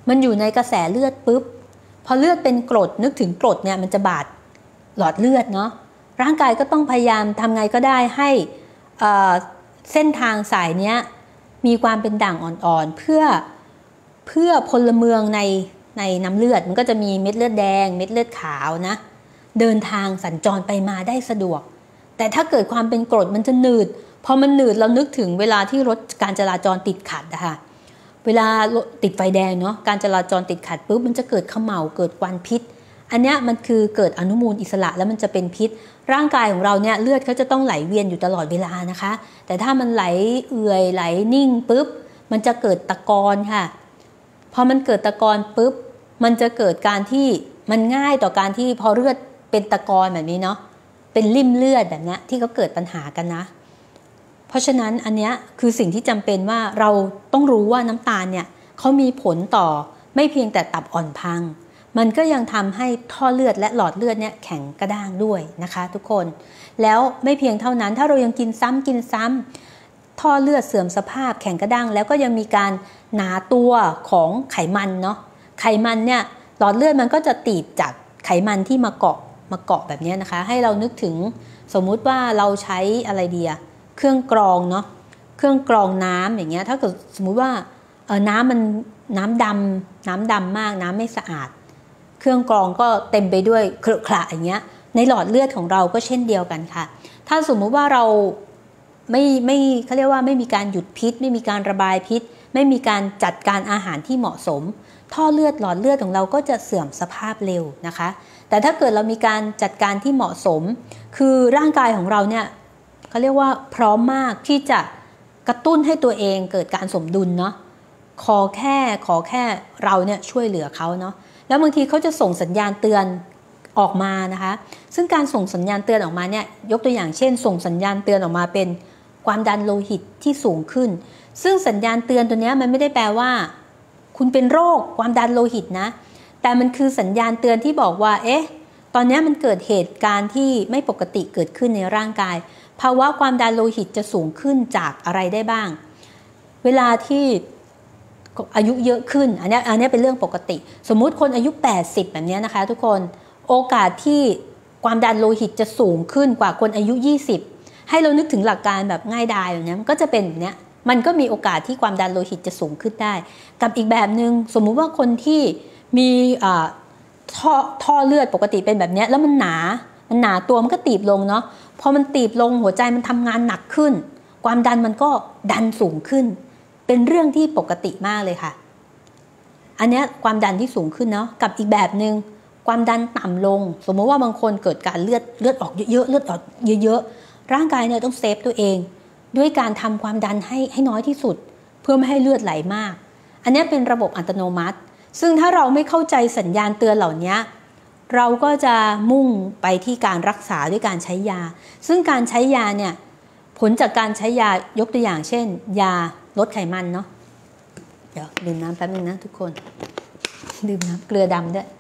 มันอยู่ในกระแสเลือดปุ๊บพอเลือดเป็นกรดนึกถึงกรดเนี่ยมันจะบาดหลอดเลือดเนาะร่างกายก็ต้องพยายามทำไงก็ได้ให้เส้นทางสายเนี้ยมีความเป็นด่างอ่อนๆเพื่อเพื่อพลเมืองในในน้ำเลือดมันก็จะมีเม็ดเลือดแดงเม็ดเลือดขาวนะเดินทางสัญจรไปมาได้สะดวกแต่ถ้าเกิดความเป็นกรดมันจะหนืดพอมันหนืดเรานึกถึงเวลาที่รถการจราจรติดขัดนะคะเวลาติดไฟแดงเนาะการจราจรติดขัดปุ๊บมันจะเกิดเขม่าเกิดควันพิษอันเนี้ยมันคือเกิดอนุมูลอิสระแล้วมันจะเป็นพิษร่างกายของเราเนี่ยเลือดเขาจะต้องไหลเวียนอยู่ตลอดเวลานะคะแต่ถ้ามันไหลเอื่อยไหลนิ่งปุ๊บมันจะเกิดตะกอนค่ะพอมันเกิดตะกอนปุ๊บมันจะเกิดการที่มันง่ายต่อการที่พอเลือดเป็นตะกอนแบบนี้เนาะเป็นริ่มเลือดแบบนี้ที่เขาเกิดปัญหากันนะเพราะฉะนั้นอันเนี้ยคือสิ่งที่จำเป็นว่าเราต้องรู้ว่าน้ำตาลเนี่ยเขามีผลต่อไม่เพียงแต่ตับอ่อนพังมันก็ยังทำให้ท่อเลือดและหลอดเลือดเนี่ยแข็งกระด้างด้วยนะคะทุกคนแล้วไม่เพียงเท่านั้นถ้าเรายังกินซ้ำกินซ้ำท่อเลือดเสื่อมสภาพแข็งกระด้างแล้วก็ยังมีการหนาตัวของไขมันเนาะไขมันเนี่ยหลอดเลือดมันก็จะตีบจากไขมันที่มาเกาะมาเกาะแบบนี้นะคะให้เรานึกถึงสมมุติว่าเราใช้อะไรดีอะเครื่องกรองเนาะเครื่องกรองน้ำอย่างเงี้ยถ้าเกิดสมมุติว่าเออน้ำมันน้ำดำน้ำดำมากน้ำไม่สะอาดเครื่องกรองก็เต็มไปด้วยเครือขระอย่างเงี้ยในหลอดเลือดของเราก็เช่นเดียวกันค่ะถ้าสมมุติว่าเราไม่ไม่เขาเรียกว่าไม่มีการหยุดพิษไม่มีการระบายพิษไม่มีการจัดการอาหารที่เหมาะสมท่อเลือดหลอดเลือดของเราก็จะเสื่อมสภาพเร็วนะคะแต่ถ้าเกิดเรามีการจัดการที่เหมาะสมคือร่างกายของเราเนี่ยเขาเรียกว่าพร้อมมากที่จะกระตุ้นให้ตัวเองเกิดการสมดุลเนาะขอแค่ขอแค่เราเนี่ยช่วยเหลือเขาเนาะแล้วบางทีเขาจะส่งสัญญาณเตือนออกมานะคะซึ่งการส่งสัญญาณเตือนออกมาเนี่ยยกตัวอย่างเช่นส่งสัญญาณเตือนออกมาเป็นความดันโลหิตที่สูงขึ้นซึ่งสัญญาณเตือนตัวนี้มันไม่ได้แปลว่าคุณเป็นโรคความดันโลหิตนะแต่มันคือสัญญาณเตือนที่บอกว่าเอ๊ะตอนนี้มันเกิดเหตุการณ์ที่ไม่ปกติเกิดขึ้นในร่างกายภาวะความดันโลหิตจะสูงขึ้นจากอะไรได้บ้างเวลาที่อายุเยอะขึ้นอันนี้อันนี้เป็นเรื่องปกติสมมุติคนอายุแปดสิบแบบนี้นะคะทุกคนโอกาสที่ความดันโลหิตจะสูงขึ้นกว่าคนอายุยี่สิบให้เรานึกถึงหลักการแบบง่ายดายแบบนี้มันก็จะเป็นแบบนี้มันก็มีโอกาสที่ความดันโลหิตจะสูงขึ้นได้กับอีกแบบนึงสมมุติว่าคนที่มีท่อท่อเลือดปกติเป็นแบบนี้แล้วมันหนามันหนาตัวมันก็ตีบลงเนาะพอมันตีบลงหัวใจมันทำงานหนักขึ้นความดันมันก็ดันสูงขึ้นเป็นเรื่องที่ปกติมากเลยค่ะอันนี้ความดันที่สูงขึ้นเนาะกับอีกแบบนึงความดันต่ำลงสมมติว่าบางคนเกิดการเลือดเลือดออกเยอะๆเลือดออกเยอะๆร่างกายเนี่ยต้องเซฟตัวเองด้วยการทำความดันให้ให้น้อยที่สุดเพื่อไม่ให้เลือดไหลมากอันนี้เป็นระบบอัตโนมัติซึ่งถ้าเราไม่เข้าใจสัญญาณเตือนเหล่านี้เราก็จะมุ่งไปที่การรักษาด้วยการใช้ยาซึ่งการใช้ยาเนี่ยผลจากการใช้ยายกตัวอย่างเช่นยาลดไขมันเนาะเดี๋ยวดื่มน้ำแป๊บนึงนะทุกคนดื่มน้ำเกลือดำด้วย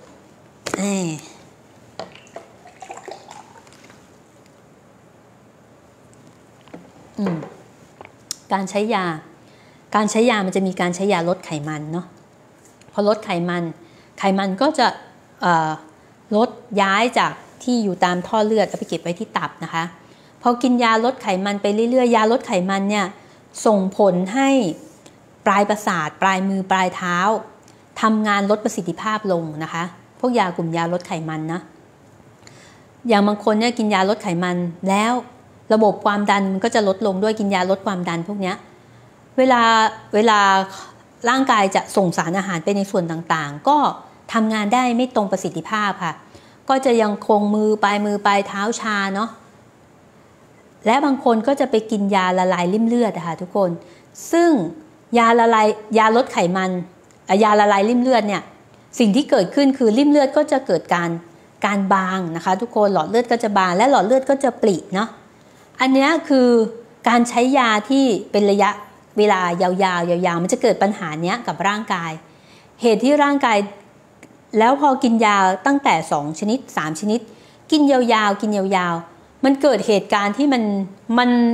อืมการใช้ยาการใช้ยามันจะมีการใช้ยาลดไขมันเนาะพอลดไขมันไขมันก็จะลดย้ายจากที่อยู่ตามท่อเลือดเอาไปเก็บไว้ที่ตับนะคะพอกินยาลดไขมันไปเรื่อยๆยาลดไขมันเนี่ยส่งผลให้ปลายประสาทปลายมือปลายเท้าทำงานลดประสิทธิภาพลงนะคะพวกยากลุ่มยาลดไขมันนะอย่างบางคนเนี่ยกินยาลดไขมันแล้วระบบความดันมันก็จะลดลงด้วยกินยาลดความดันพวกนี้เวลาเวลาร่างกายจะส่งสารอาหารไปในส่วนต่างๆก็ทำงานได้ไม่ตรงประสิทธิภาพค่ะก็จะยังคงมือปลายมือปลายเท้าชาเนาะและบางคนก็จะไปกินยาละลายริ่มเลือดนะคะทุกคนซึ่งยาละลายยาลดไขมันยาละลายริ่มเลือดเนี่ยสิ่งที่เกิดขึ้นคือริ่มเลือดก็จะเกิดการการบางนะคะทุกคนหลอดเลือดก็จะบางและหลอดเลือดก็จะปริเนาะอันนี้คือการใช้ยาที่เป็นระยะเวลายาวๆยาวๆมันจะเกิดปัญหาเนี้ยกับร่างกายเหตุที่ร่างกายแล้วพอกินยาตั้งแต่สองชนิดสามชนิดกินยาวๆกินยาวๆมันเกิดเหตุการณ์ที่มันมัน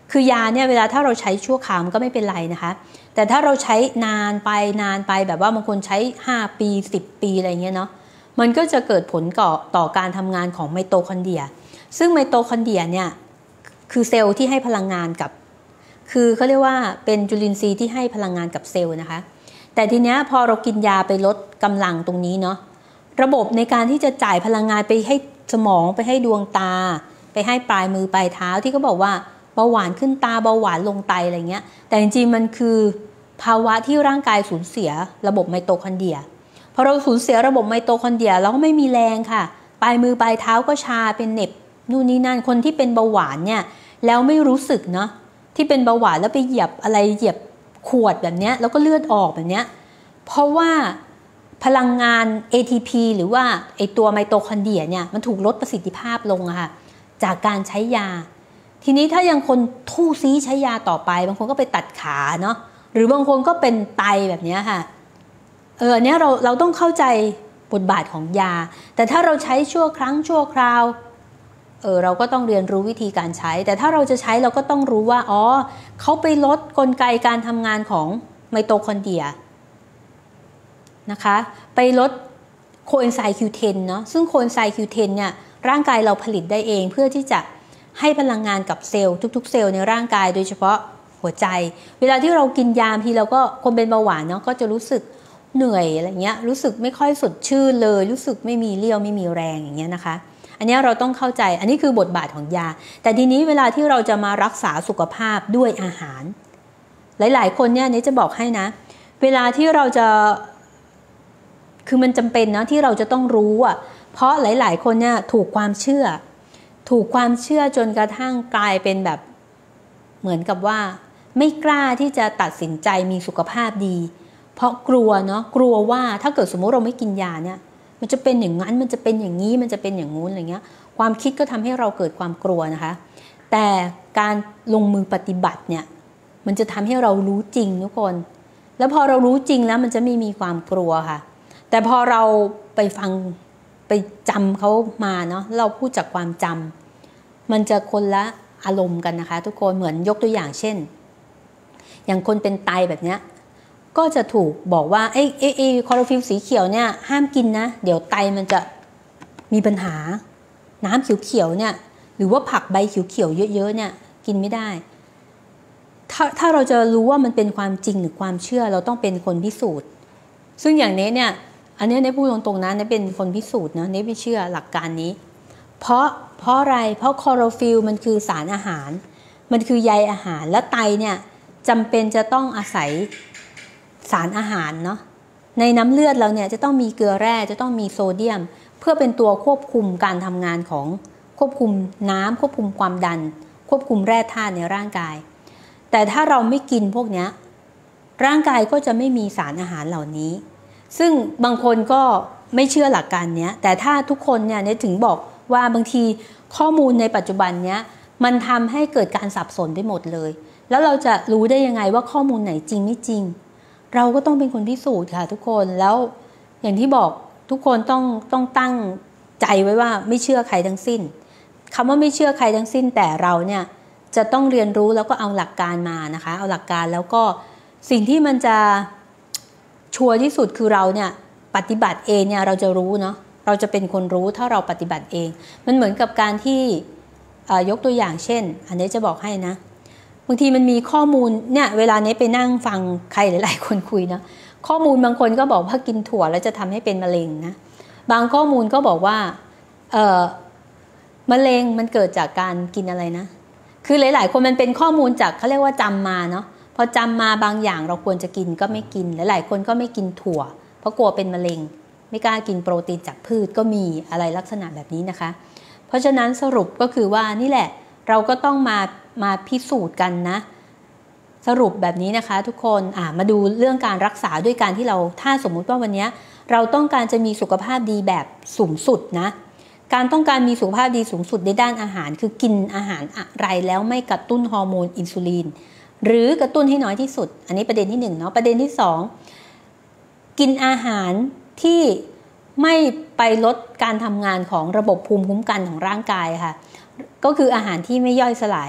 คือยาเนี่ยเวลาถ้าเราใช้ชั่วคราวมันก็ไม่เป็นไรนะคะแต่ถ้าเราใช้นานไปนานไปแบบว่าบางคนใช้ห้าปีสิบปีอะไรเงี้ยเนาะมันก็จะเกิดผลต่อต่อการทำงานของไมโตคอนเดรียซึ่งไมโตคอนเดรียเนี่ยคือเซลล์ที่ให้พลังงานกับคือเขาเรียกว่าเป็นจุลินทรีย์ที่ให้พลังงานกับเซลล์นะคะแต่ทีเนี้ยพอเรากินยาไปลดกำลังตรงนี้เนาะระบบในการที่จะจ่ายพลังงานไปให้สมองไปให้ดวงตาไปให้ปลายมือปลายเท้าที่เขาบอกว่าเบาหวานขึ้นตาเบาหวานลงไตอะไรเงี้ยแต่จริงๆมันคือภาวะที่ร่างกายสูญเสียระบบไมโตคอนเดรียพอเราสูญเสียระบบไมโตคอนเดรียเราก็ไม่มีแรงค่ะปลายมือปลายเท้าก็ชาเป็นเหน็บนู่นนี่นั่นคนที่เป็นเบาหวานเนี่ยแล้วไม่รู้สึกเนาะที่เป็นเบาหวานแล้วไปเหยียบอะไรเหยียบขวดแบบเนี้ยแล้วก็เลือดออกแบบเนี้ยเพราะว่าพลังงาน เอ ที พี หรือว่าไอตัวไมโตคอนเดรียเนี่ยมันถูกลดประสิทธิภาพลงอะค่ะจากการใช้ยาทีนี้ถ้ายังคนทู่ซีใช้ยาต่อไปบางคนก็ไปตัดขาเนาะหรือบางคนก็เป็นไตแบบนี้ค่ะเออเนี้ยเราเราต้องเข้าใจบทบาทของยาแต่ถ้าเราใช้ชั่วครั้งชั่วคราวเออเราก็ต้องเรียนรู้วิธีการใช้แต่ถ้าเราจะใช้เราก็ต้องรู้ว่าอ๋อเขาไปลดกลไกการทำงานของไมโตคอนเดรียนะคะไปลดโคเอนไซม์ คิว เท็น เนาะซึ่งโคเอนไซม์ คิว เท็น เนี่ยร่างกายเราผลิตได้เองเพื่อที่จะให้พลังงานกับเซลล์ทุกๆเซลล์ในร่างกายโดยเฉพาะหัวใจเวลาที่เรากินยาทีเราก็คนเป็นเบาหวานเนาะก็จะรู้สึกเหนื่อยอะไรเงี้ยรู้สึกไม่ค่อยสดชื่นเลยรู้สึกไม่มีเรี่ยวไม่มีแรงอย่างเงี้ยนะคะอันนี้เราต้องเข้าใจอันนี้คือบทบาทของยาแต่ทีนี้เวลาที่เราจะมารักษาสุขภาพด้วยอาหารหลายๆคนเนี่ยนี่จะบอกให้นะเวลาที่เราจะคือมันจำเป็นนะที่เราจะต้องรู้อ่ะเพราะหลายๆคนเนี่ยถูกความเชื่อถูกความเชื่อจนกระทั่งกลายเป็นแบบเหมือนกับว่าไม่กล้าที่จะตัดสินใจมีสุขภาพดีเพราะกลัวเนาะกลัวว่าถ้าเกิดสมมติเราไม่กินยาเนี่ยมันจะเป็นอย่างนั้นมันจะเป็นอย่างนี้มันจะเป็นอย่างงู้นอะไรเงี้ยความคิดก็ทำให้เราเกิดความกลัวนะคะแต่การลงมือปฏิบัติเนี่ยมันจะทำให้เรารู้จริงทุกคนแล้วพอเรารู้จริงแล้วมันจะไม่มีความกลัวค่ะแต่พอเราไปฟังไปจำเขามาเนาะเราพูดจากความจำมันจะคนละอารมณ์กันนะคะทุกคนเหมือนยกตัวอย่างเช่นอย่างคนเป็นไตแบบเนี้ยก็จะถูกบอกว่าไอ้ไอ้ไอ้คลอโรฟิลล์สีเขียวเนี่ยห้ามกินนะเดี๋ยวไตมันจะมีปัญหาน้ำเขียวๆเนี่ยหรือว่าผักใบเขียวๆเยอะๆเนี่ยกินไม่ได้ถ้าถ้าเราจะรู้ว่ามันเป็นความจริงหรือความเชื่อเราต้องเป็นคนพิสูจน์ซึ่งอย่างนี้เนี่ยอันนี้ในพูดตรงๆนะในเป็นคนพิสูจน์นะในไม่เชื่อหลักการนี้เพราะเพราะอะไรเพราะคลอโรฟิลล์มันคือสารอาหารมันคือใยอาหารและไตเนี่ยจำเป็นจะต้องอาศัยสารอาหารเนาะในน้ำเลือดเราเนี่ยจะต้องมีเกลือแร่จะต้องมีโซเดียมเพื่อเป็นตัวควบคุมการทำงานของควบคุมน้ำควบคุมความดันควบคุมแร่ธาตุในร่างกายแต่ถ้าเราไม่กินพวกนี้ร่างกายก็จะไม่มีสารอาหารเหล่านี้ซึ่งบางคนก็ไม่เชื่อหลักการนี้แต่ถ้าทุกคนเนี่ยถึงบอกว่าบางทีข้อมูลในปัจจุบันเนี้ยมันทำให้เกิดการสับสนไปหมดเลยแล้วเราจะรู้ได้ยังไงว่าข้อมูลไหนจริงไม่จริงเราก็ต้องเป็นคนพิสูจน์ค่ะทุกคนแล้วอย่างที่บอกทุกคนต้องต้องตั้งใจไว้ว่าไม่เชื่อใครทั้งสิ้นคำว่าไม่เชื่อใครทั้งสิ้นแต่เราเนี่ยจะต้องเรียนรู้แล้วก็เอาหลักการมานะคะเอาหลักการแล้วก็สิ่งที่มันจะชัวร์ที่สุดคือเราเนี่ยปฏิบัติเองเนี่ยเราจะรู้เนาะเราจะเป็นคนรู้ถ้าเราปฏิบัติเองมันเหมือนกับการที่ยกตัวอย่างเช่นอันนี้จะบอกให้นะบางทีมันมีข้อมูลเนี่ยเวลานี้ไปนั่งฟังใครหลายๆคนคุยนะข้อมูลบางคนก็บอกว่ากินถั่วแล้วจะทำให้เป็นมะเร็งนะบางข้อมูลก็บอกว่าเอ่อมะเร็งมันเกิดจากการกินอะไรนะคือหลายๆคนมันเป็นข้อมูลจากเขาเรียกว่าจำมาเนาะพอจำมาบางอย่างเราควรจะกินก็ไม่กินหลายๆคนก็ไม่กินถั่วเพราะกลัวเป็นมะเร็งไม่กล้ากินโปรตีนจากพืชก็มีอะไรลักษณะแบบนี้นะคะเพราะฉะนั้นสรุปก็คือว่านี่แหละเราก็ต้องมามาพิสูจน์กันนะสรุปแบบนี้นะคะทุกคนอ่ามาดูเรื่องการรักษาด้วยการที่เราถ้าสมมุติว่าวันนี้เราต้องการจะมีสุขภาพดีแบบสูงสุดนะการต้องการมีสุขภาพดีสูงสุดในด้านอาหารคือกินอาหารอะไรแล้วไม่กระตุ้นฮอร์โมนอินซูลินหรือกระตุ้นให้น้อยที่สุดอันนี้ประเด็นที่หนึ่งเนาะประเด็นที่สองกินอาหารที่ไม่ไปลดการทำงานของระบบภูมิคุ้มกันของร่างกายค่ะก็คืออาหารที่ไม่ย่อยสลาย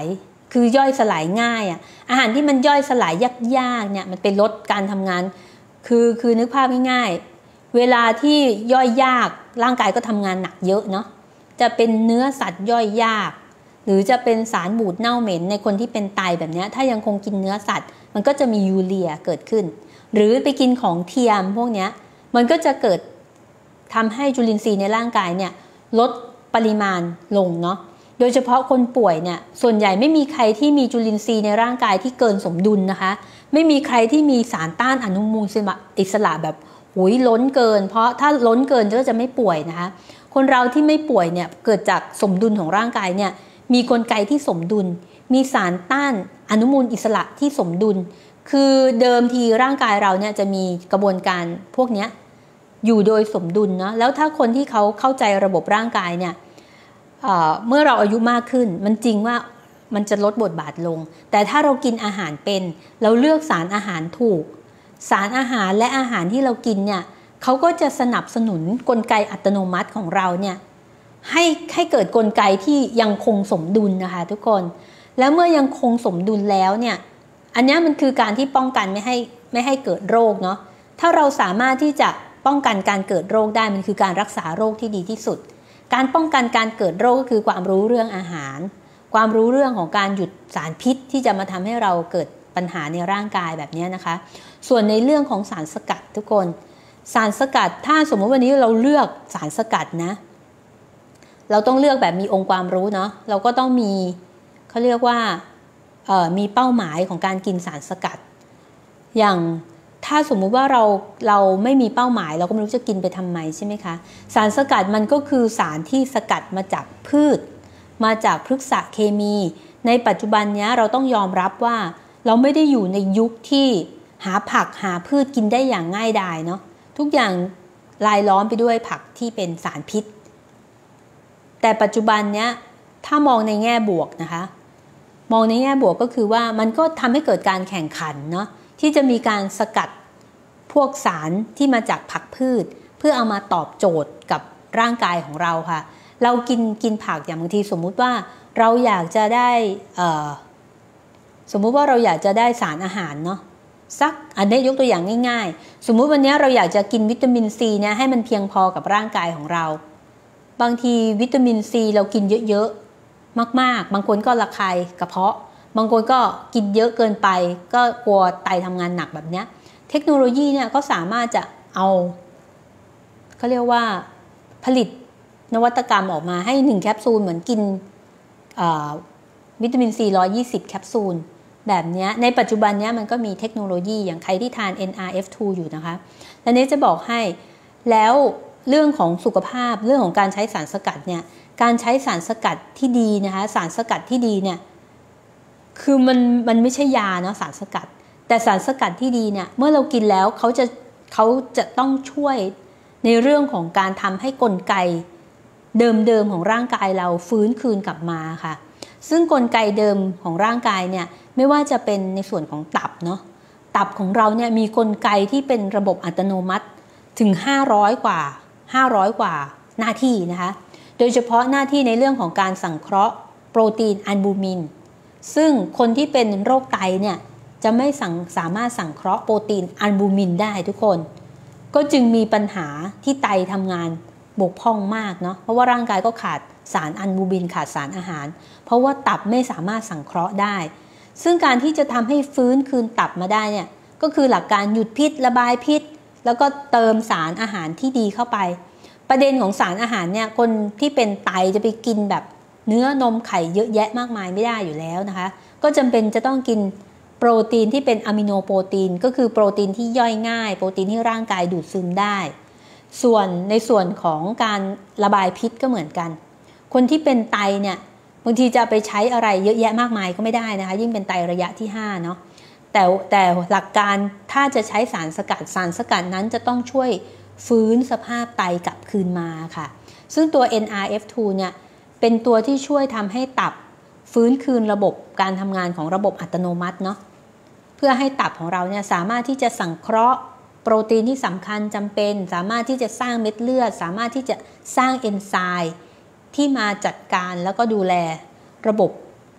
คือย่อยสลายง่ายอ่ะอาหารที่มันย่อยสลายยากๆเนี่ยมันเป็นลดการทำงานคือคือนึกภาพง่ายๆเวลาที่ย่อยยากร่างกายก็ทำงานหนักเยอะเนาะจะเป็นเนื้อสัตว์ย่อยยากหรือจะเป็นสารบูดเน่าเหม็นในคนที่เป็นไตแบบนี้ถ้ายังคงกินเนื้อสัตว์มันก็จะมียูเรียเกิดขึ้นหรือไปกินของเทียมพวกนี้มันก็จะเกิดทำให้จุลินทรีย์ในร่างกายเนี่ยลดปริมาณลงเนาะโดยเฉพาะคนป่วยเนี่ยส่วนใหญ่ไม่มีใครที่มีจุลินทรีย์ในร่างกายที่เกินสมดุลนะคะไม่มีใครที่มีสารต้านอนุมูลอิสระแบบหุยล้นเกินเพราะถ้าล้นเกินก็จะไม่ป่วยนะคะคนเราที่ไม่ป่วยเนี่ยเกิดจากสมดุลของร่างกายเนี่ยมีกลไกที่สมดุลมีสารต้านอนุมูลอิสระที่สมดุลคือเดิมทีร่างกายเราเนี่ยจะมีกระบวนการพวกนี้อยู่โดยสมดุลเนาะแล้วถ้าคนที่เขาเข้าใจระบบร่างกายเนี่ย เอ่อ เมื่อเราอายุมากขึ้นมันจริงว่ามันจะลดบทบาทลงแต่ถ้าเรากินอาหารเป็นเราเลือกสารอาหารถูกสารอาหารและอาหารที่เรากินเนี่ยเขาก็จะสนับสนุนกลไกอัตโนมัติของเราเนี่ยให้ให้เกิดกลไกที่ยังคงสมดุลนะคะทุกคนแล้วเมื่อยังคงสมดุลแล้วเนี่ยอันนี้มันคือการที่ป้องกันไม่ให้ไม่ให้เกิดโรคเนาะถ้าเราสามารถที่จะป้องกันการเกิดโรคได้มันคือการรักษาโรคที่ดีที่สุดการป้องกันการเกิดโรคก็คือความรู้เรื่องอาหารความรู้เรื่องของการหยุดสารพิษที่จะมาทำให้เราเกิดปัญหาในร่างกายแบบนี้นะคะส่วนในเรื่องของสารสกัดทุกคนสารสกัดถ้าสมมติวันนี้เราเลือกสารสกัดนะเราต้องเลือกแบบมีองค์ความรู้เนาะเราก็ต้องมีเขาเรียกว่ามีเป้าหมายของการกินสารสกัดอย่างถ้าสมมุติว่าเราเราไม่มีเป้าหมายเราก็ไม่รู้จะกินไปทำไมใช่ไหมคะสารสกัดมันก็คือสารที่สกัดมาจากพืชมาจากพฤกษเคมีในปัจจุบันนี้เราต้องยอมรับว่าเราไม่ได้อยู่ในยุคที่หาผักหาพืชกินได้อย่างง่ายดายเนาะทุกอย่างรายล้อมไปด้วยผักที่เป็นสารพิษแต่ปัจจุบันเนี้ยถ้ามองในแง่บวกนะคะมองในแง่บวกก็คือว่ามันก็ทำให้เกิดการแข่งขันเนาะที่จะมีการสกัดพวกสารที่มาจากผักพืชเพื่อเอามาตอบโจทย์กับร่างกายของเราค่ะเรากินกินผักอย่างบางทีสมมุติว่าเราอยากจะได้สมมุติว่าเราอยากจะได้สารอาหารเนาะสักอันนี้ยกตัวอย่างง่ายๆสมมุติวันนี้เราอยากจะกินวิตามินซีเนี่ยให้มันเพียงพอกับร่างกายของเราบางทีวิตามินซีเรากินเยอะๆมากๆบางคนก็ระคายกระเพาะบางคนก็กินเยอะเกินไปก็กลัวไตทำงานหนักแบบนี้เทคโนโลยีเนี่ยก็สามารถจะเอาเขาเรียกว่าผลิตนวัตกรรมออกมาให้หนึ่งแคปซูลเหมือนกินวิตามินซีหนึ่งร้อยยี่สิบแคปซูลแบบนี้ในปัจจุบันนี้มันก็มีเทคโนโลยีอย่างใครที่ทาน เอ็น อาร์ เอฟ ทู อยู่นะคะแล้วนี้จะบอกให้แล้วเรื่องของสุขภาพเรื่องของการใช้สารสกัดเนี่ยการใช้สารสกัดที่ดีนะคะสารสกัดที่ดีเนี่ยคือมันมันไม่ใช่ยาเนาะสารสกัดแต่สารสกัดที่ดีเนี่ยเมื่อเรากินแล้วเขาจะเขาจะต้องช่วยในเรื่องของการทำให้กลไกเดิมๆของร่างกายเราฟื้นคืนกลับมาค่ะซึ่งกลไกเดิมของร่างกายเนี่ยไม่ว่าจะเป็นในส่วนของตับเนาะตับของเราเนี่ยมีกลไกที่เป็นระบบอัตโนมัติถึงห้าร้อยกว่าห้าร้อยกว่าหน้าที่นะคะโดยเฉพาะหน้าที่ในเรื่องของการสังเคราะห์โปรตีนอัลบูมินซึ่งคนที่เป็นโรคไตเนี่ยจะไม่สามารถสังเคราะห์โปรตีนอัลบูมินได้ทุกคนก็จึงมีปัญหาที่ไตทำงานบกพร่องมากเนาะเพราะว่าร่างกายก็ขาดสารอัลบูมินขาดสารอาหารเพราะว่าตับไม่สามารถสังเคราะห์ได้ซึ่งการที่จะทำให้ฟื้นคืนตับมาได้เนี่ยก็คือหลักการหยุดพิษระบายพิษแล้วก็เติมสารอาหารที่ดีเข้าไปประเด็นของสารอาหารเนี่ยคนที่เป็นไตจะไปกินแบบเนื้อนมไข่เยอะแยะมากมายไม่ได้อยู่แล้วนะคะก็จำเป็นจะต้องกินโปรตีนที่เป็นอะมิโนโปรตีนก็คือโปรตีนที่ย่อยง่ายโปรตีนที่ร่างกายดูดซึมได้ส่วนในส่วนของการระบายพิษก็เหมือนกันคนที่เป็นไตเนี่ยบางทีจะไปใช้อะไรเยอะแยะมากมายก็ไม่ได้นะคะยิ่งเป็นไตระยะที่ห้าเนาะแต่แต่หลักการถ้าจะใช้สารสกัดสารสกัดนั้นจะต้องช่วยฟื้นสภาพไตกลับคืนมาค่ะซึ่งตัว เอ็น อาร์ เอฟ ทู เนี่ยเป็นตัวที่ช่วยทำให้ตับฟื้นคืนระบบการทำงานของระบบอัตโนมัติเนาะเพื่อให้ตับของเราเนี่ยสามารถที่จะสังเคราะห์โปรตีนที่สำคัญจำเป็นสามารถที่จะสร้างเม็ดเลือดสามารถที่จะสร้างเอนไซม์ที่มาจัดการแล้วก็ดูแลระบบ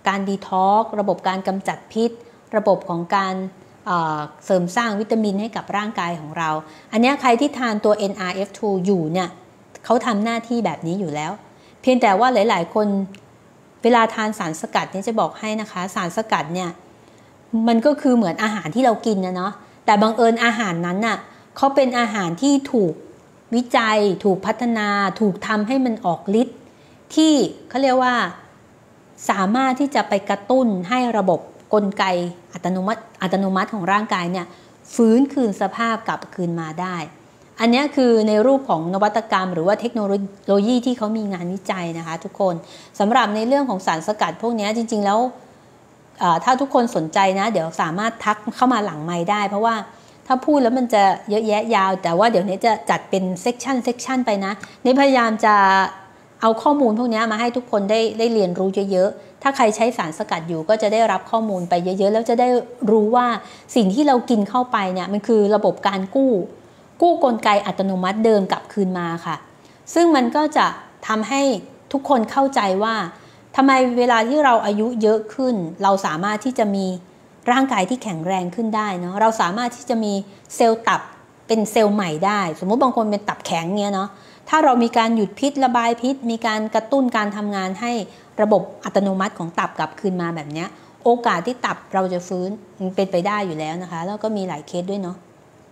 การดีท็อกซ์ระบบการกำจัดพิษระบบของการเสริมสร้างวิตามินให้กับร่างกายของเราอันนี้ใครที่ทานตัว เอ็น อาร์ เอฟ ทู อยู่เนี่ยเขาทำหน้าที่แบบนี้อยู่แล้วเพียงแต่ว่าหลายๆคนเวลาทานสารสกัดเนี่ยจะบอกให้นะคะสารสกัดเนี่ยมันก็คือเหมือนอาหารที่เรากินนะเนาะแต่บังเอิญอาหารนั้นน่ะเขาเป็นอาหารที่ถูกวิจัยถูกพัฒนาถูกทำให้มันออกฤทธิ์ที่เขาเรียกว่าสามารถที่จะไปกระตุ้นให้ระบบกลไกอัตโนมัติอัตโนมัติของร่างกายเนี่ยฟื้นคืนสภาพกลับคืนมาได้อันนี้คือในรูปของนวัตกรรมหรือว่าเทคโนโลยีที่เขามีงานวิจัยนะคะทุกคนสำหรับในเรื่องของสารสกัดพวกนี้จริงๆแล้วถ้าทุกคนสนใจนะเดี๋ยวสามารถทักเข้ามาหลังไมค์ได้เพราะว่าถ้าพูดแล้วมันจะเยอะแยะยาวแต่ว่าเดี๋ยวนี้จะจัดเป็นเซกชันเซกชันไปนะนี่พยายามจะเอาข้อมูลพวกนี้มาให้ทุกคนได้ได้เรียนรู้เยอะๆถ้าใครใช้สารสกัดอยู่ก็จะได้รับข้อมูลไปเยอะๆแล้วจะได้รู้ว่าสิ่งที่เรากินเข้าไปเนี่ยมันคือระบบการกู้กู้กลไกอัตโนมัติเดิมกลับคืนมาค่ะซึ่งมันก็จะทำให้ทุกคนเข้าใจว่าทำไมเวลาที่เราอายุเยอะขึ้นเราสามารถที่จะมีร่างกายที่แข็งแรงขึ้นได้เนาะเราสามารถที่จะมีเซลล์ตับเป็นเซลล์ใหม่ได้สมมุติบางคนเป็นตับแข็งเงี้ยเนาะถ้าเรามีการหยุดพิษระบายพิษมีการกระตุ้นการทำงานให้ระบบอัตโนมัติของตับกลับคืนมาแบบนี้โอกาสที่ตับเราจะฟื้นมันเป็นไปได้อยู่แล้วนะคะแล้วก็มีหลายเคสด้วยเนาะ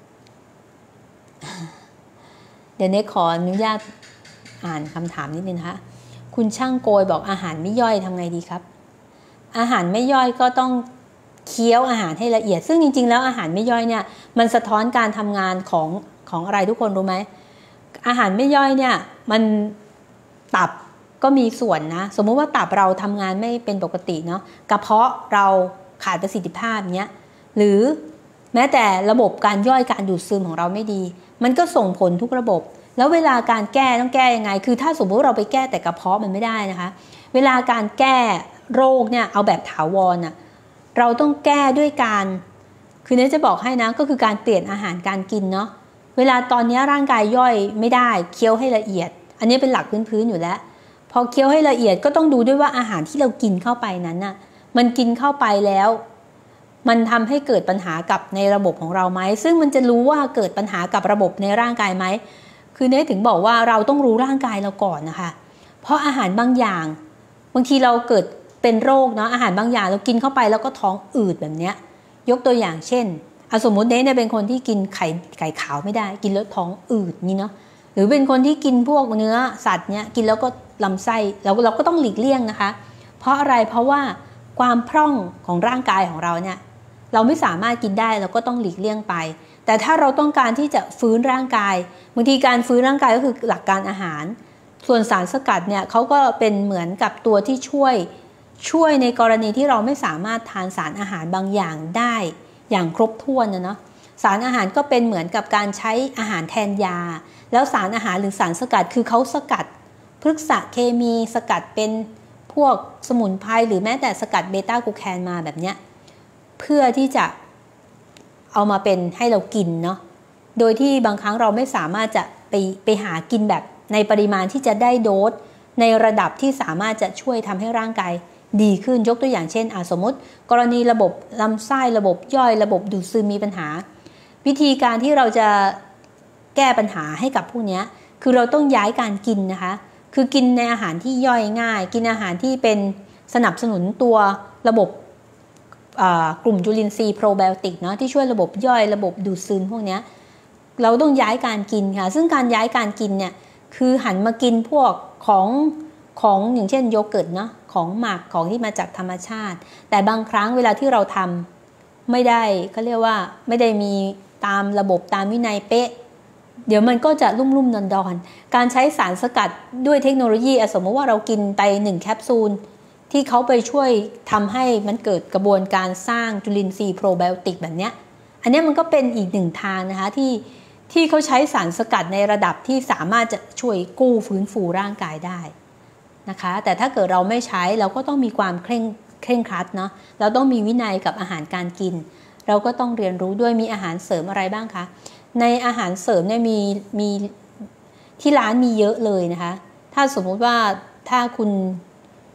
เดี๋ยวเนขออนุญาตอ่านคำถามนิดนึงนะคะคุณช่างโกยบอกอาหารไม่ย่อยทำไงดีครับอาหารไม่ย่อยก็ต้องเคี้ยวอาหารให้ละเอียดซึ่งจริงๆแล้วอาหารไม่ย่อยเนี่ยมันสะท้อนการทำงานของของอะไรทุกคนรู้ไหมอาหารไม่ย่อยเนี่ยมันตับก็มีส่วนนะสมมุติว่าตับเราทำงานไม่เป็นปกติเนาะกระเพาะเราขาดประสิทธิภาพเนี้ยหรือแม้แต่ระบบการย่อยการดูดซึมของเราไม่ดีมันก็ส่งผลทุกระบบแล้วเวลาการแก้ต้องแก้ยังไงคือถ้าสมมติเราไปแก้แต่กระเพาะมันไม่ได้นะคะเวลาการแก้โรคเนี่ยเอาแบบถาวรน่ะเราต้องแก้ด้วยการคือเนี่ยจะบอกให้นะก็คือการเปลี่ยนอาหารการกินเนาะเวลาตอนนี้ร่างกายย่อยไม่ได้เคี้ยวให้ละเอียดอันนี้เป็นหลักพื้นๆอยู่แล้วพอเคี้ยวให้ละเอียดก็ต้องดูด้วยว่าอาหารที่เรากินเข้าไปนั้นน่ะมันกินเข้าไปแล้วมันทำให้เกิดปัญหากับในระบบของเราไหมซึ่งมันจะรู้ว่าเกิดปัญหากับระบบในร่างกายไหมคือเนี่ยถึงบอกว่าเราต้องรู้ร่างกายเราก่อนนะคะเพราะอาหารบางอย่างบางทีเราเกิดเป็นโรคเนาะอาหารบางอย่างเรากินเข้าไปแล้วก็ท้องอืดแบบเนี้ยยกตัวอย่างเช่นสมมติเนี่ยเป็นคนที่กินไข่ไก่ขาวไม่ได้กินแล้วท้องอืดนี่เนาะหรือเป็นคนที่กินพวกเนื้อสัตว์เนี้ยกินแล้วก็ลำไส้เราเราก็ต้องหลีกเลี่ยงนะคะเพราะอะไรเพราะว่าความพร่องของร่างกายของเราเนี่ยเราไม่สามารถกินได้เราก็ต้องหลีกเลี่ยงไปแต่ถ้าเราต้องการที่จะฟื้นร่างกายบางทีการฟื้นร่างกายก็คือหลักการอาหารส่วนสารสกัดเนี่ยเขาก็เป็นเหมือนกับตัวที่ช่วยช่วยในกรณีที่เราไม่สามารถทานสารอาหารบางอย่างได้อย่างครบถ้วนนะเนาะสารอาหารก็เป็นเหมือนกับการใช้อาหารแทนยาแล้วสารอาหารหรือสารสกัดคือเขาสกัดพฤกษเคมีสกัดเป็นพวกสมุนไพรหรือแม้แต่สกัดเบต้ากลูแคนมาแบบเนี้ยเพื่อที่จะเอามาเป็นให้เรากินเนาะโดยที่บางครั้งเราไม่สามารถจะไปไปหากินแบบในปริมาณที่จะได้โดสในระดับที่สามารถจะช่วยทำให้ร่างกายดีขึ้นยกตัวอย่างเช่นสมมติกรณีระบบลำไส้ระบบย่อยระบบดูดซึมมีปัญหาวิธีการที่เราจะแก้ปัญหาให้กับพวกนี้คือเราต้องย้ายการกินนะคะคือกินในอาหารที่ย่อยง่ายกินอาหารที่เป็นสนับสนุนตัวระบบกลุ่มจุลินทรีย์โปรไบโอติกเนาะที่ช่วยระบบย่อยระบบดูดซึมพวกนี้เราต้องย้ายการกินค่ะซึ่งการย้ายการกินเนี่ยคือหันมากินพวกของของอย่างเช่นโยเกิร์ตเนาะของหมักของที่มาจากธรรมชาติแต่บางครั้งเวลาที่เราทำไม่ได้เขาเรียกว่าไม่ได้มีตามระบบตามวินัยเป๊ะเดี๋ยวมันก็จะลุ่มลุ่มดอนดอนการใช้สารสกัดด้วยเทคโนโลยีสมมติว่าเรากินไปหนึ่งแคปซูลที่เขาไปช่วยทำให้มันเกิดกระบวนการสร้างจุลินทรีย์โปรไบโอติกแบบเนี้ยอันนี้มันก็เป็นอีกหนึ่งทางนะคะที่ที่เขาใช้สารสกัดในระดับที่สามารถจะช่วยกู้ฟื้นฟูร่างกายได้นะคะแต่ถ้าเกิดเราไม่ใช้เราก็ต้องมีความเคร่งเคร่งครัดเนาะเราต้องมีวินัยกับอาหารการกินเราก็ต้องเรียนรู้ด้วยมีอาหารเสริมอะไรบ้างคะในอาหารเสริมเนี่ยมีมีที่ร้านมีเยอะเลยนะคะถ้าสมมุติว่าถ้าคุณ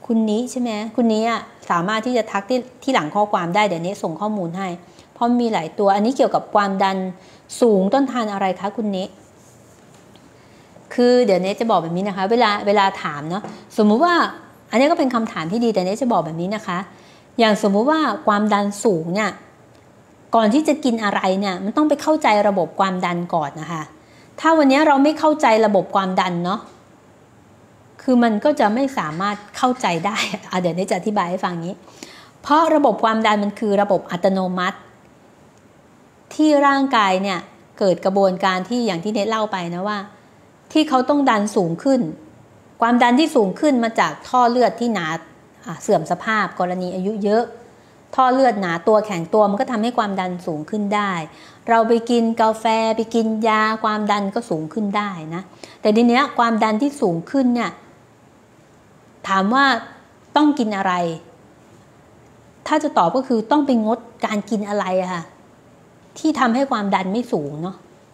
คุณนี้ใช่ไหมคุณนี้อ่ะสามารถที่จะทักที่ที่หลังข้อความได้เดี๋ยวนี้ส่งข้อมูลให้เพราะมีหลายตัวอันนี้เกี่ยวกับความดันสูงต้นทานอะไรคะคุณนี้คือเดี๋ยวนี้จะบอกแบบนี้นะคะเวลาเวลาถามเนาะสมมุติว่าอันนี้ก็เป็นคำถามที่ดีแต่นี้จะบอกแบบนี้นะคะอย่างสมมุติว่าความดันสูงเนี่ยก่อนที่จะกินอะไรเนี่ยมันต้องไปเข้าใจระบบความดันก่อนนะคะถ้าวันนี้เราไม่เข้าใจระบบความดันเนาะคือมันก็จะไม่สามารถเข้าใจได้เดี๋ยวนี้จะอธิบายให้ฟังนี้เพราะระบบความดันมันคือระบบอัตโนมัติที่ร่างกายเนี่ยเกิดกระบวนการที่อย่างที่เนทเล่าไปนะว่าที่เขาต้องดันสูงขึ้นความดันที่สูงขึ้นมาจากท่อเลือดที่หนาเสื่อมสภาพกรณีอายุเยอะท่อเลือดหนาตัวแข็งตัวมันก็ทำให้ความดันสูงขึ้นได้เราไปกินกาแฟไปกินยาความดันก็สูงขึ้นได้นะแต่ทีเนี้ยความดันที่สูงขึ้นเนี่ยถามว่าต้องกินอะไรถ้าจะตอบก็คือต้องไปงดการกินอะไรอะค่ะที่ทำให้ความดันไม่สูงเนาะ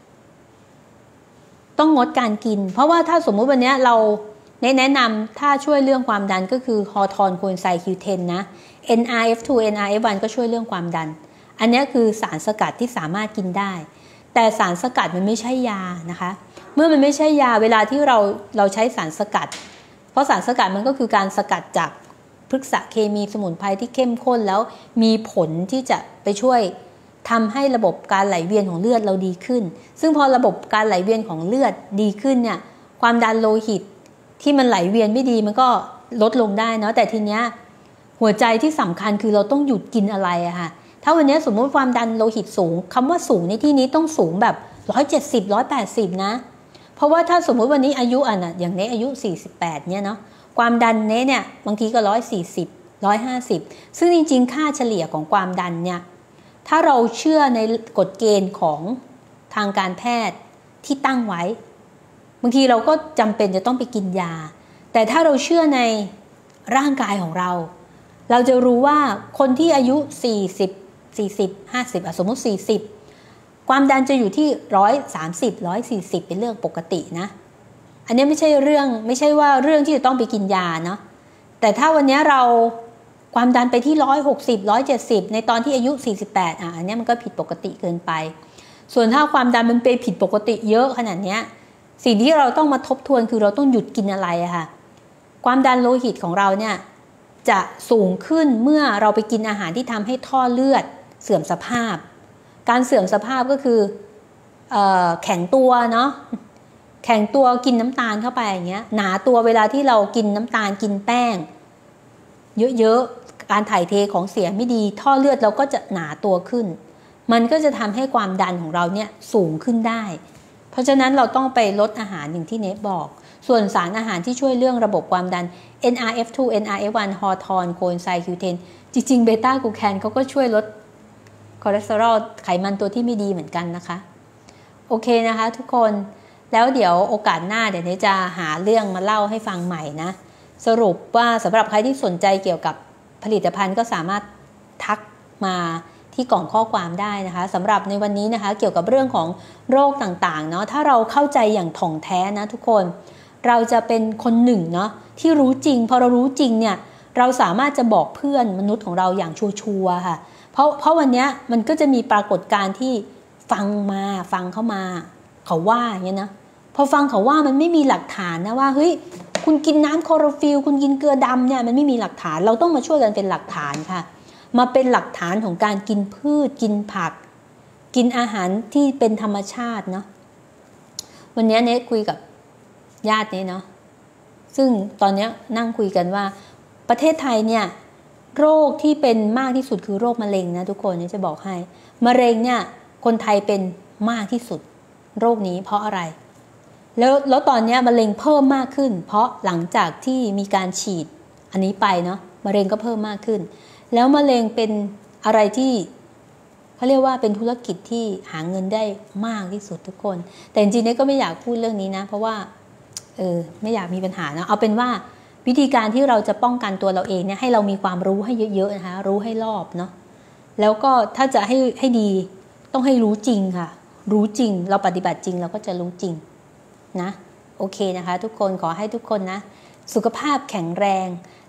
ต้องงดการกินเพราะว่าถ้าสมมุติวันนี้เราแนะนำถ้าช่วยเรื่องความดันก็คือฮอร์โทนโคเอนไซม์ คิว เท็น นะ เอ็น อาร์ เอฟ ทู เอ็น อาร์ เอฟ วัน ก็ช่วยเรื่องความดันอันนี้คือสารสกัดที่สามารถกินได้แต่สารสกัดมันไม่ใช่ยานะคะเมื่อมันไม่ใช่ยาเวลาที่เราเราใช้สารสกัดเพราะสารสกัดมันก็คือการสกัดจากพฤกษเคมีสมุนไพรที่เข้มข้นแล้วมีผลที่จะไปช่วยทำให้ระบบการไหลเวียนของเลือดเราดีขึ้นซึ่งพอระบบการไหลเวียนของเลือดดีขึ้นเนี่ยความดันโลหิตที่มันไหลเวียนไม่ดีมันก็ลดลงได้เนาะแต่ทีเนี้ยหัวใจที่สำคัญคือเราต้องหยุดกินอะไรอะค่ะถ้าวันนี้สมมติความดันโลหิตสูงคำว่าสูงในที่นี้ต้องสูงแบบหนึ่งร้อยเจ็ดสิบ หนึ่งร้อยแปดสิบนะเพราะว่าถ้าสมมติวันนี้อายุอ่ะนะอย่างเนี้ยอายุสี่สิบแปดเนี่ยเนาะความดันเนี้ยเนี่ยบางทีก็หนึ่งร้อยสี่สิบ หนึ่งร้อยห้าสิบซึ่งจริงๆค่าเฉลี่ยของความดันเนี่ยถ้าเราเชื่อในกฎเกณฑ์ของทางการแพทย์ที่ตั้งไว้บางทีเราก็จำเป็นจะต้องไปกินยาแต่ถ้าเราเชื่อในร่างกายของเราเราจะรู้ว่าคนที่อายุสี่สิบ สี่สิบ ห้าสิบอ่ะสมมุติสี่สิบความดันจะอยู่ที่หนึ่งร้อยสามสิบ หนึ่งร้อยสี่สิบเป็นเรื่องปกตินะอันนี้ไม่ใช่เรื่องไม่ใช่ว่าเรื่องที่จะต้องไปกินยาเนาะแต่ถ้าวันนี้เราความดันไปที่หนึ่งร้อยหกสิบ หนึ่งร้อยเจ็ดสิบในตอนที่อายุสี่สิบแปดอ่ะอันนี้มันก็ผิดปกติเกินไปส่วนถ้าความดันมันไปผิดปกติเยอะขนาดนี้สิ่งที่เราต้องมาทบทวนคือเราต้องหยุดกินอะไรอะค่ะความดันโลหิตของเราเนี่ยจะสูงขึ้นเมื่อเราไปกินอาหารที่ทำให้ท่อเลือดเสื่อมสภาพการเสื่อมสภาพก็คือเอ่อแข็งตัวเนาะแข็งตัวกินน้ำตาลเข้าไปอย่างเงี้ยหนาตัวเวลาที่เรากินน้ำตาลกินแป้งเยอะๆการถ่ายเทของเสียไม่ดีท่อเลือดเราก็จะหนาตัวขึ้นมันก็จะทำให้ความดันของเราเนี่ยสูงขึ้นได้เพราะฉะนั้นเราต้องไปลดอาหารอย่างที่เนทบอกส่วนสารอาหารที่ช่วยเรื่องระบบความดัน เอ็น อาร์ เอฟ ทู เอ็น อาร์ เอฟ วัน ฮอร์โทนโคเอนไซม์ คิว เท็น จริงๆเบต้ากลูแคนเขาก็ช่วยลดคอเลสเตอรอลไขมันตัวที่ไม่ดีเหมือนกันนะคะโอเคนะคะทุกคนแล้วเดี๋ยวโอกาสหน้าเดี๋ยวนี้จะหาเรื่องมาเล่าให้ฟังใหม่นะสรุปว่าสำหรับใครที่สนใจเกี่ยวกับผลิตภัณฑ์ก็สามารถทักมาที่กล่องข้อความได้นะคะสำหรับในวันนี้นะคะเกี่ยวกับเรื่องของโรคต่างๆเนาะถ้าเราเข้าใจอย่างถ่องแท้นะทุกคนเราจะเป็นคนหนึ่งเนาะที่รู้จริงพอเรารู้จริงเนี่ยเราสามารถจะบอกเพื่อนมนุษย์ของเราอย่างชัวร์ๆค่ะเพราะเพราะวันนี้มันก็จะมีปรากฏการณ์ที่ฟังมาฟังเข้ามาเขาว่าอย่างเงี้ยนะพอฟังเขาว่ามันไม่มีหลักฐานนะว่าเฮ้ยคุณกินน้ำคลอโรฟิลคุณกินเกลือดำเนี่ยมันไม่มีหลักฐานเราต้องมาช่วยกันเป็นหลักฐานค่ะมาเป็นหลักฐานของการกินพืชกินผักกินอาหารที่เป็นธรรมชาติเนาะวันนี้เนทคุยกับญาตินี้เนาะซึ่งตอนนี้นั่งคุยกันว่าประเทศไทยเนี่ยโรคที่เป็นมากที่สุดคือโรคมะเร็งนะทุกคนนี่จะบอกให้มะเร็งเนี่ยคนไทยเป็นมากที่สุดโรคนี้เพราะอะไรแล้วแล้วตอนนี้มะเร็งเพิ่มมากขึ้นเพราะหลังจากที่มีการฉีดอันนี้ไปเนาะมะเร็งก็เพิ่มมากขึ้นแล้วมะเร็งเป็นอะไรที่เขาเรียกว่าเป็นธุรกิจที่หาเงินได้มากที่สุดทุกคนแต่จริงๆเนี่ยก็ไม่อยากพูดเรื่องนี้นะเพราะว่าเออไม่อยากมีปัญหานะเอาเป็นว่าวิธีการที่เราจะป้องกันตัวเราเองเนี่ยให้เรามีความรู้ให้เยอะๆนะคะรู้ให้รอบเนาะแล้วก็ถ้าจะให้ให้ดีต้องให้รู้จริงค่ะรู้จริงเราปฏิบัติจริงเราก็จะรู้จริงนะโอเคนะคะทุกคนขอให้ทุกคนนะสุขภาพแข็งแรง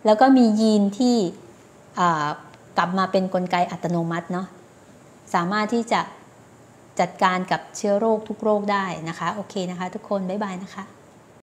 แล้วก็มียีนที่กลับมาเป็นกลไกอัตโนมัติเนาะสามารถที่จะจัดการกับเชื้อโรคทุกโรคได้นะคะโอเคนะคะทุกคนบ๊ายบายนะคะ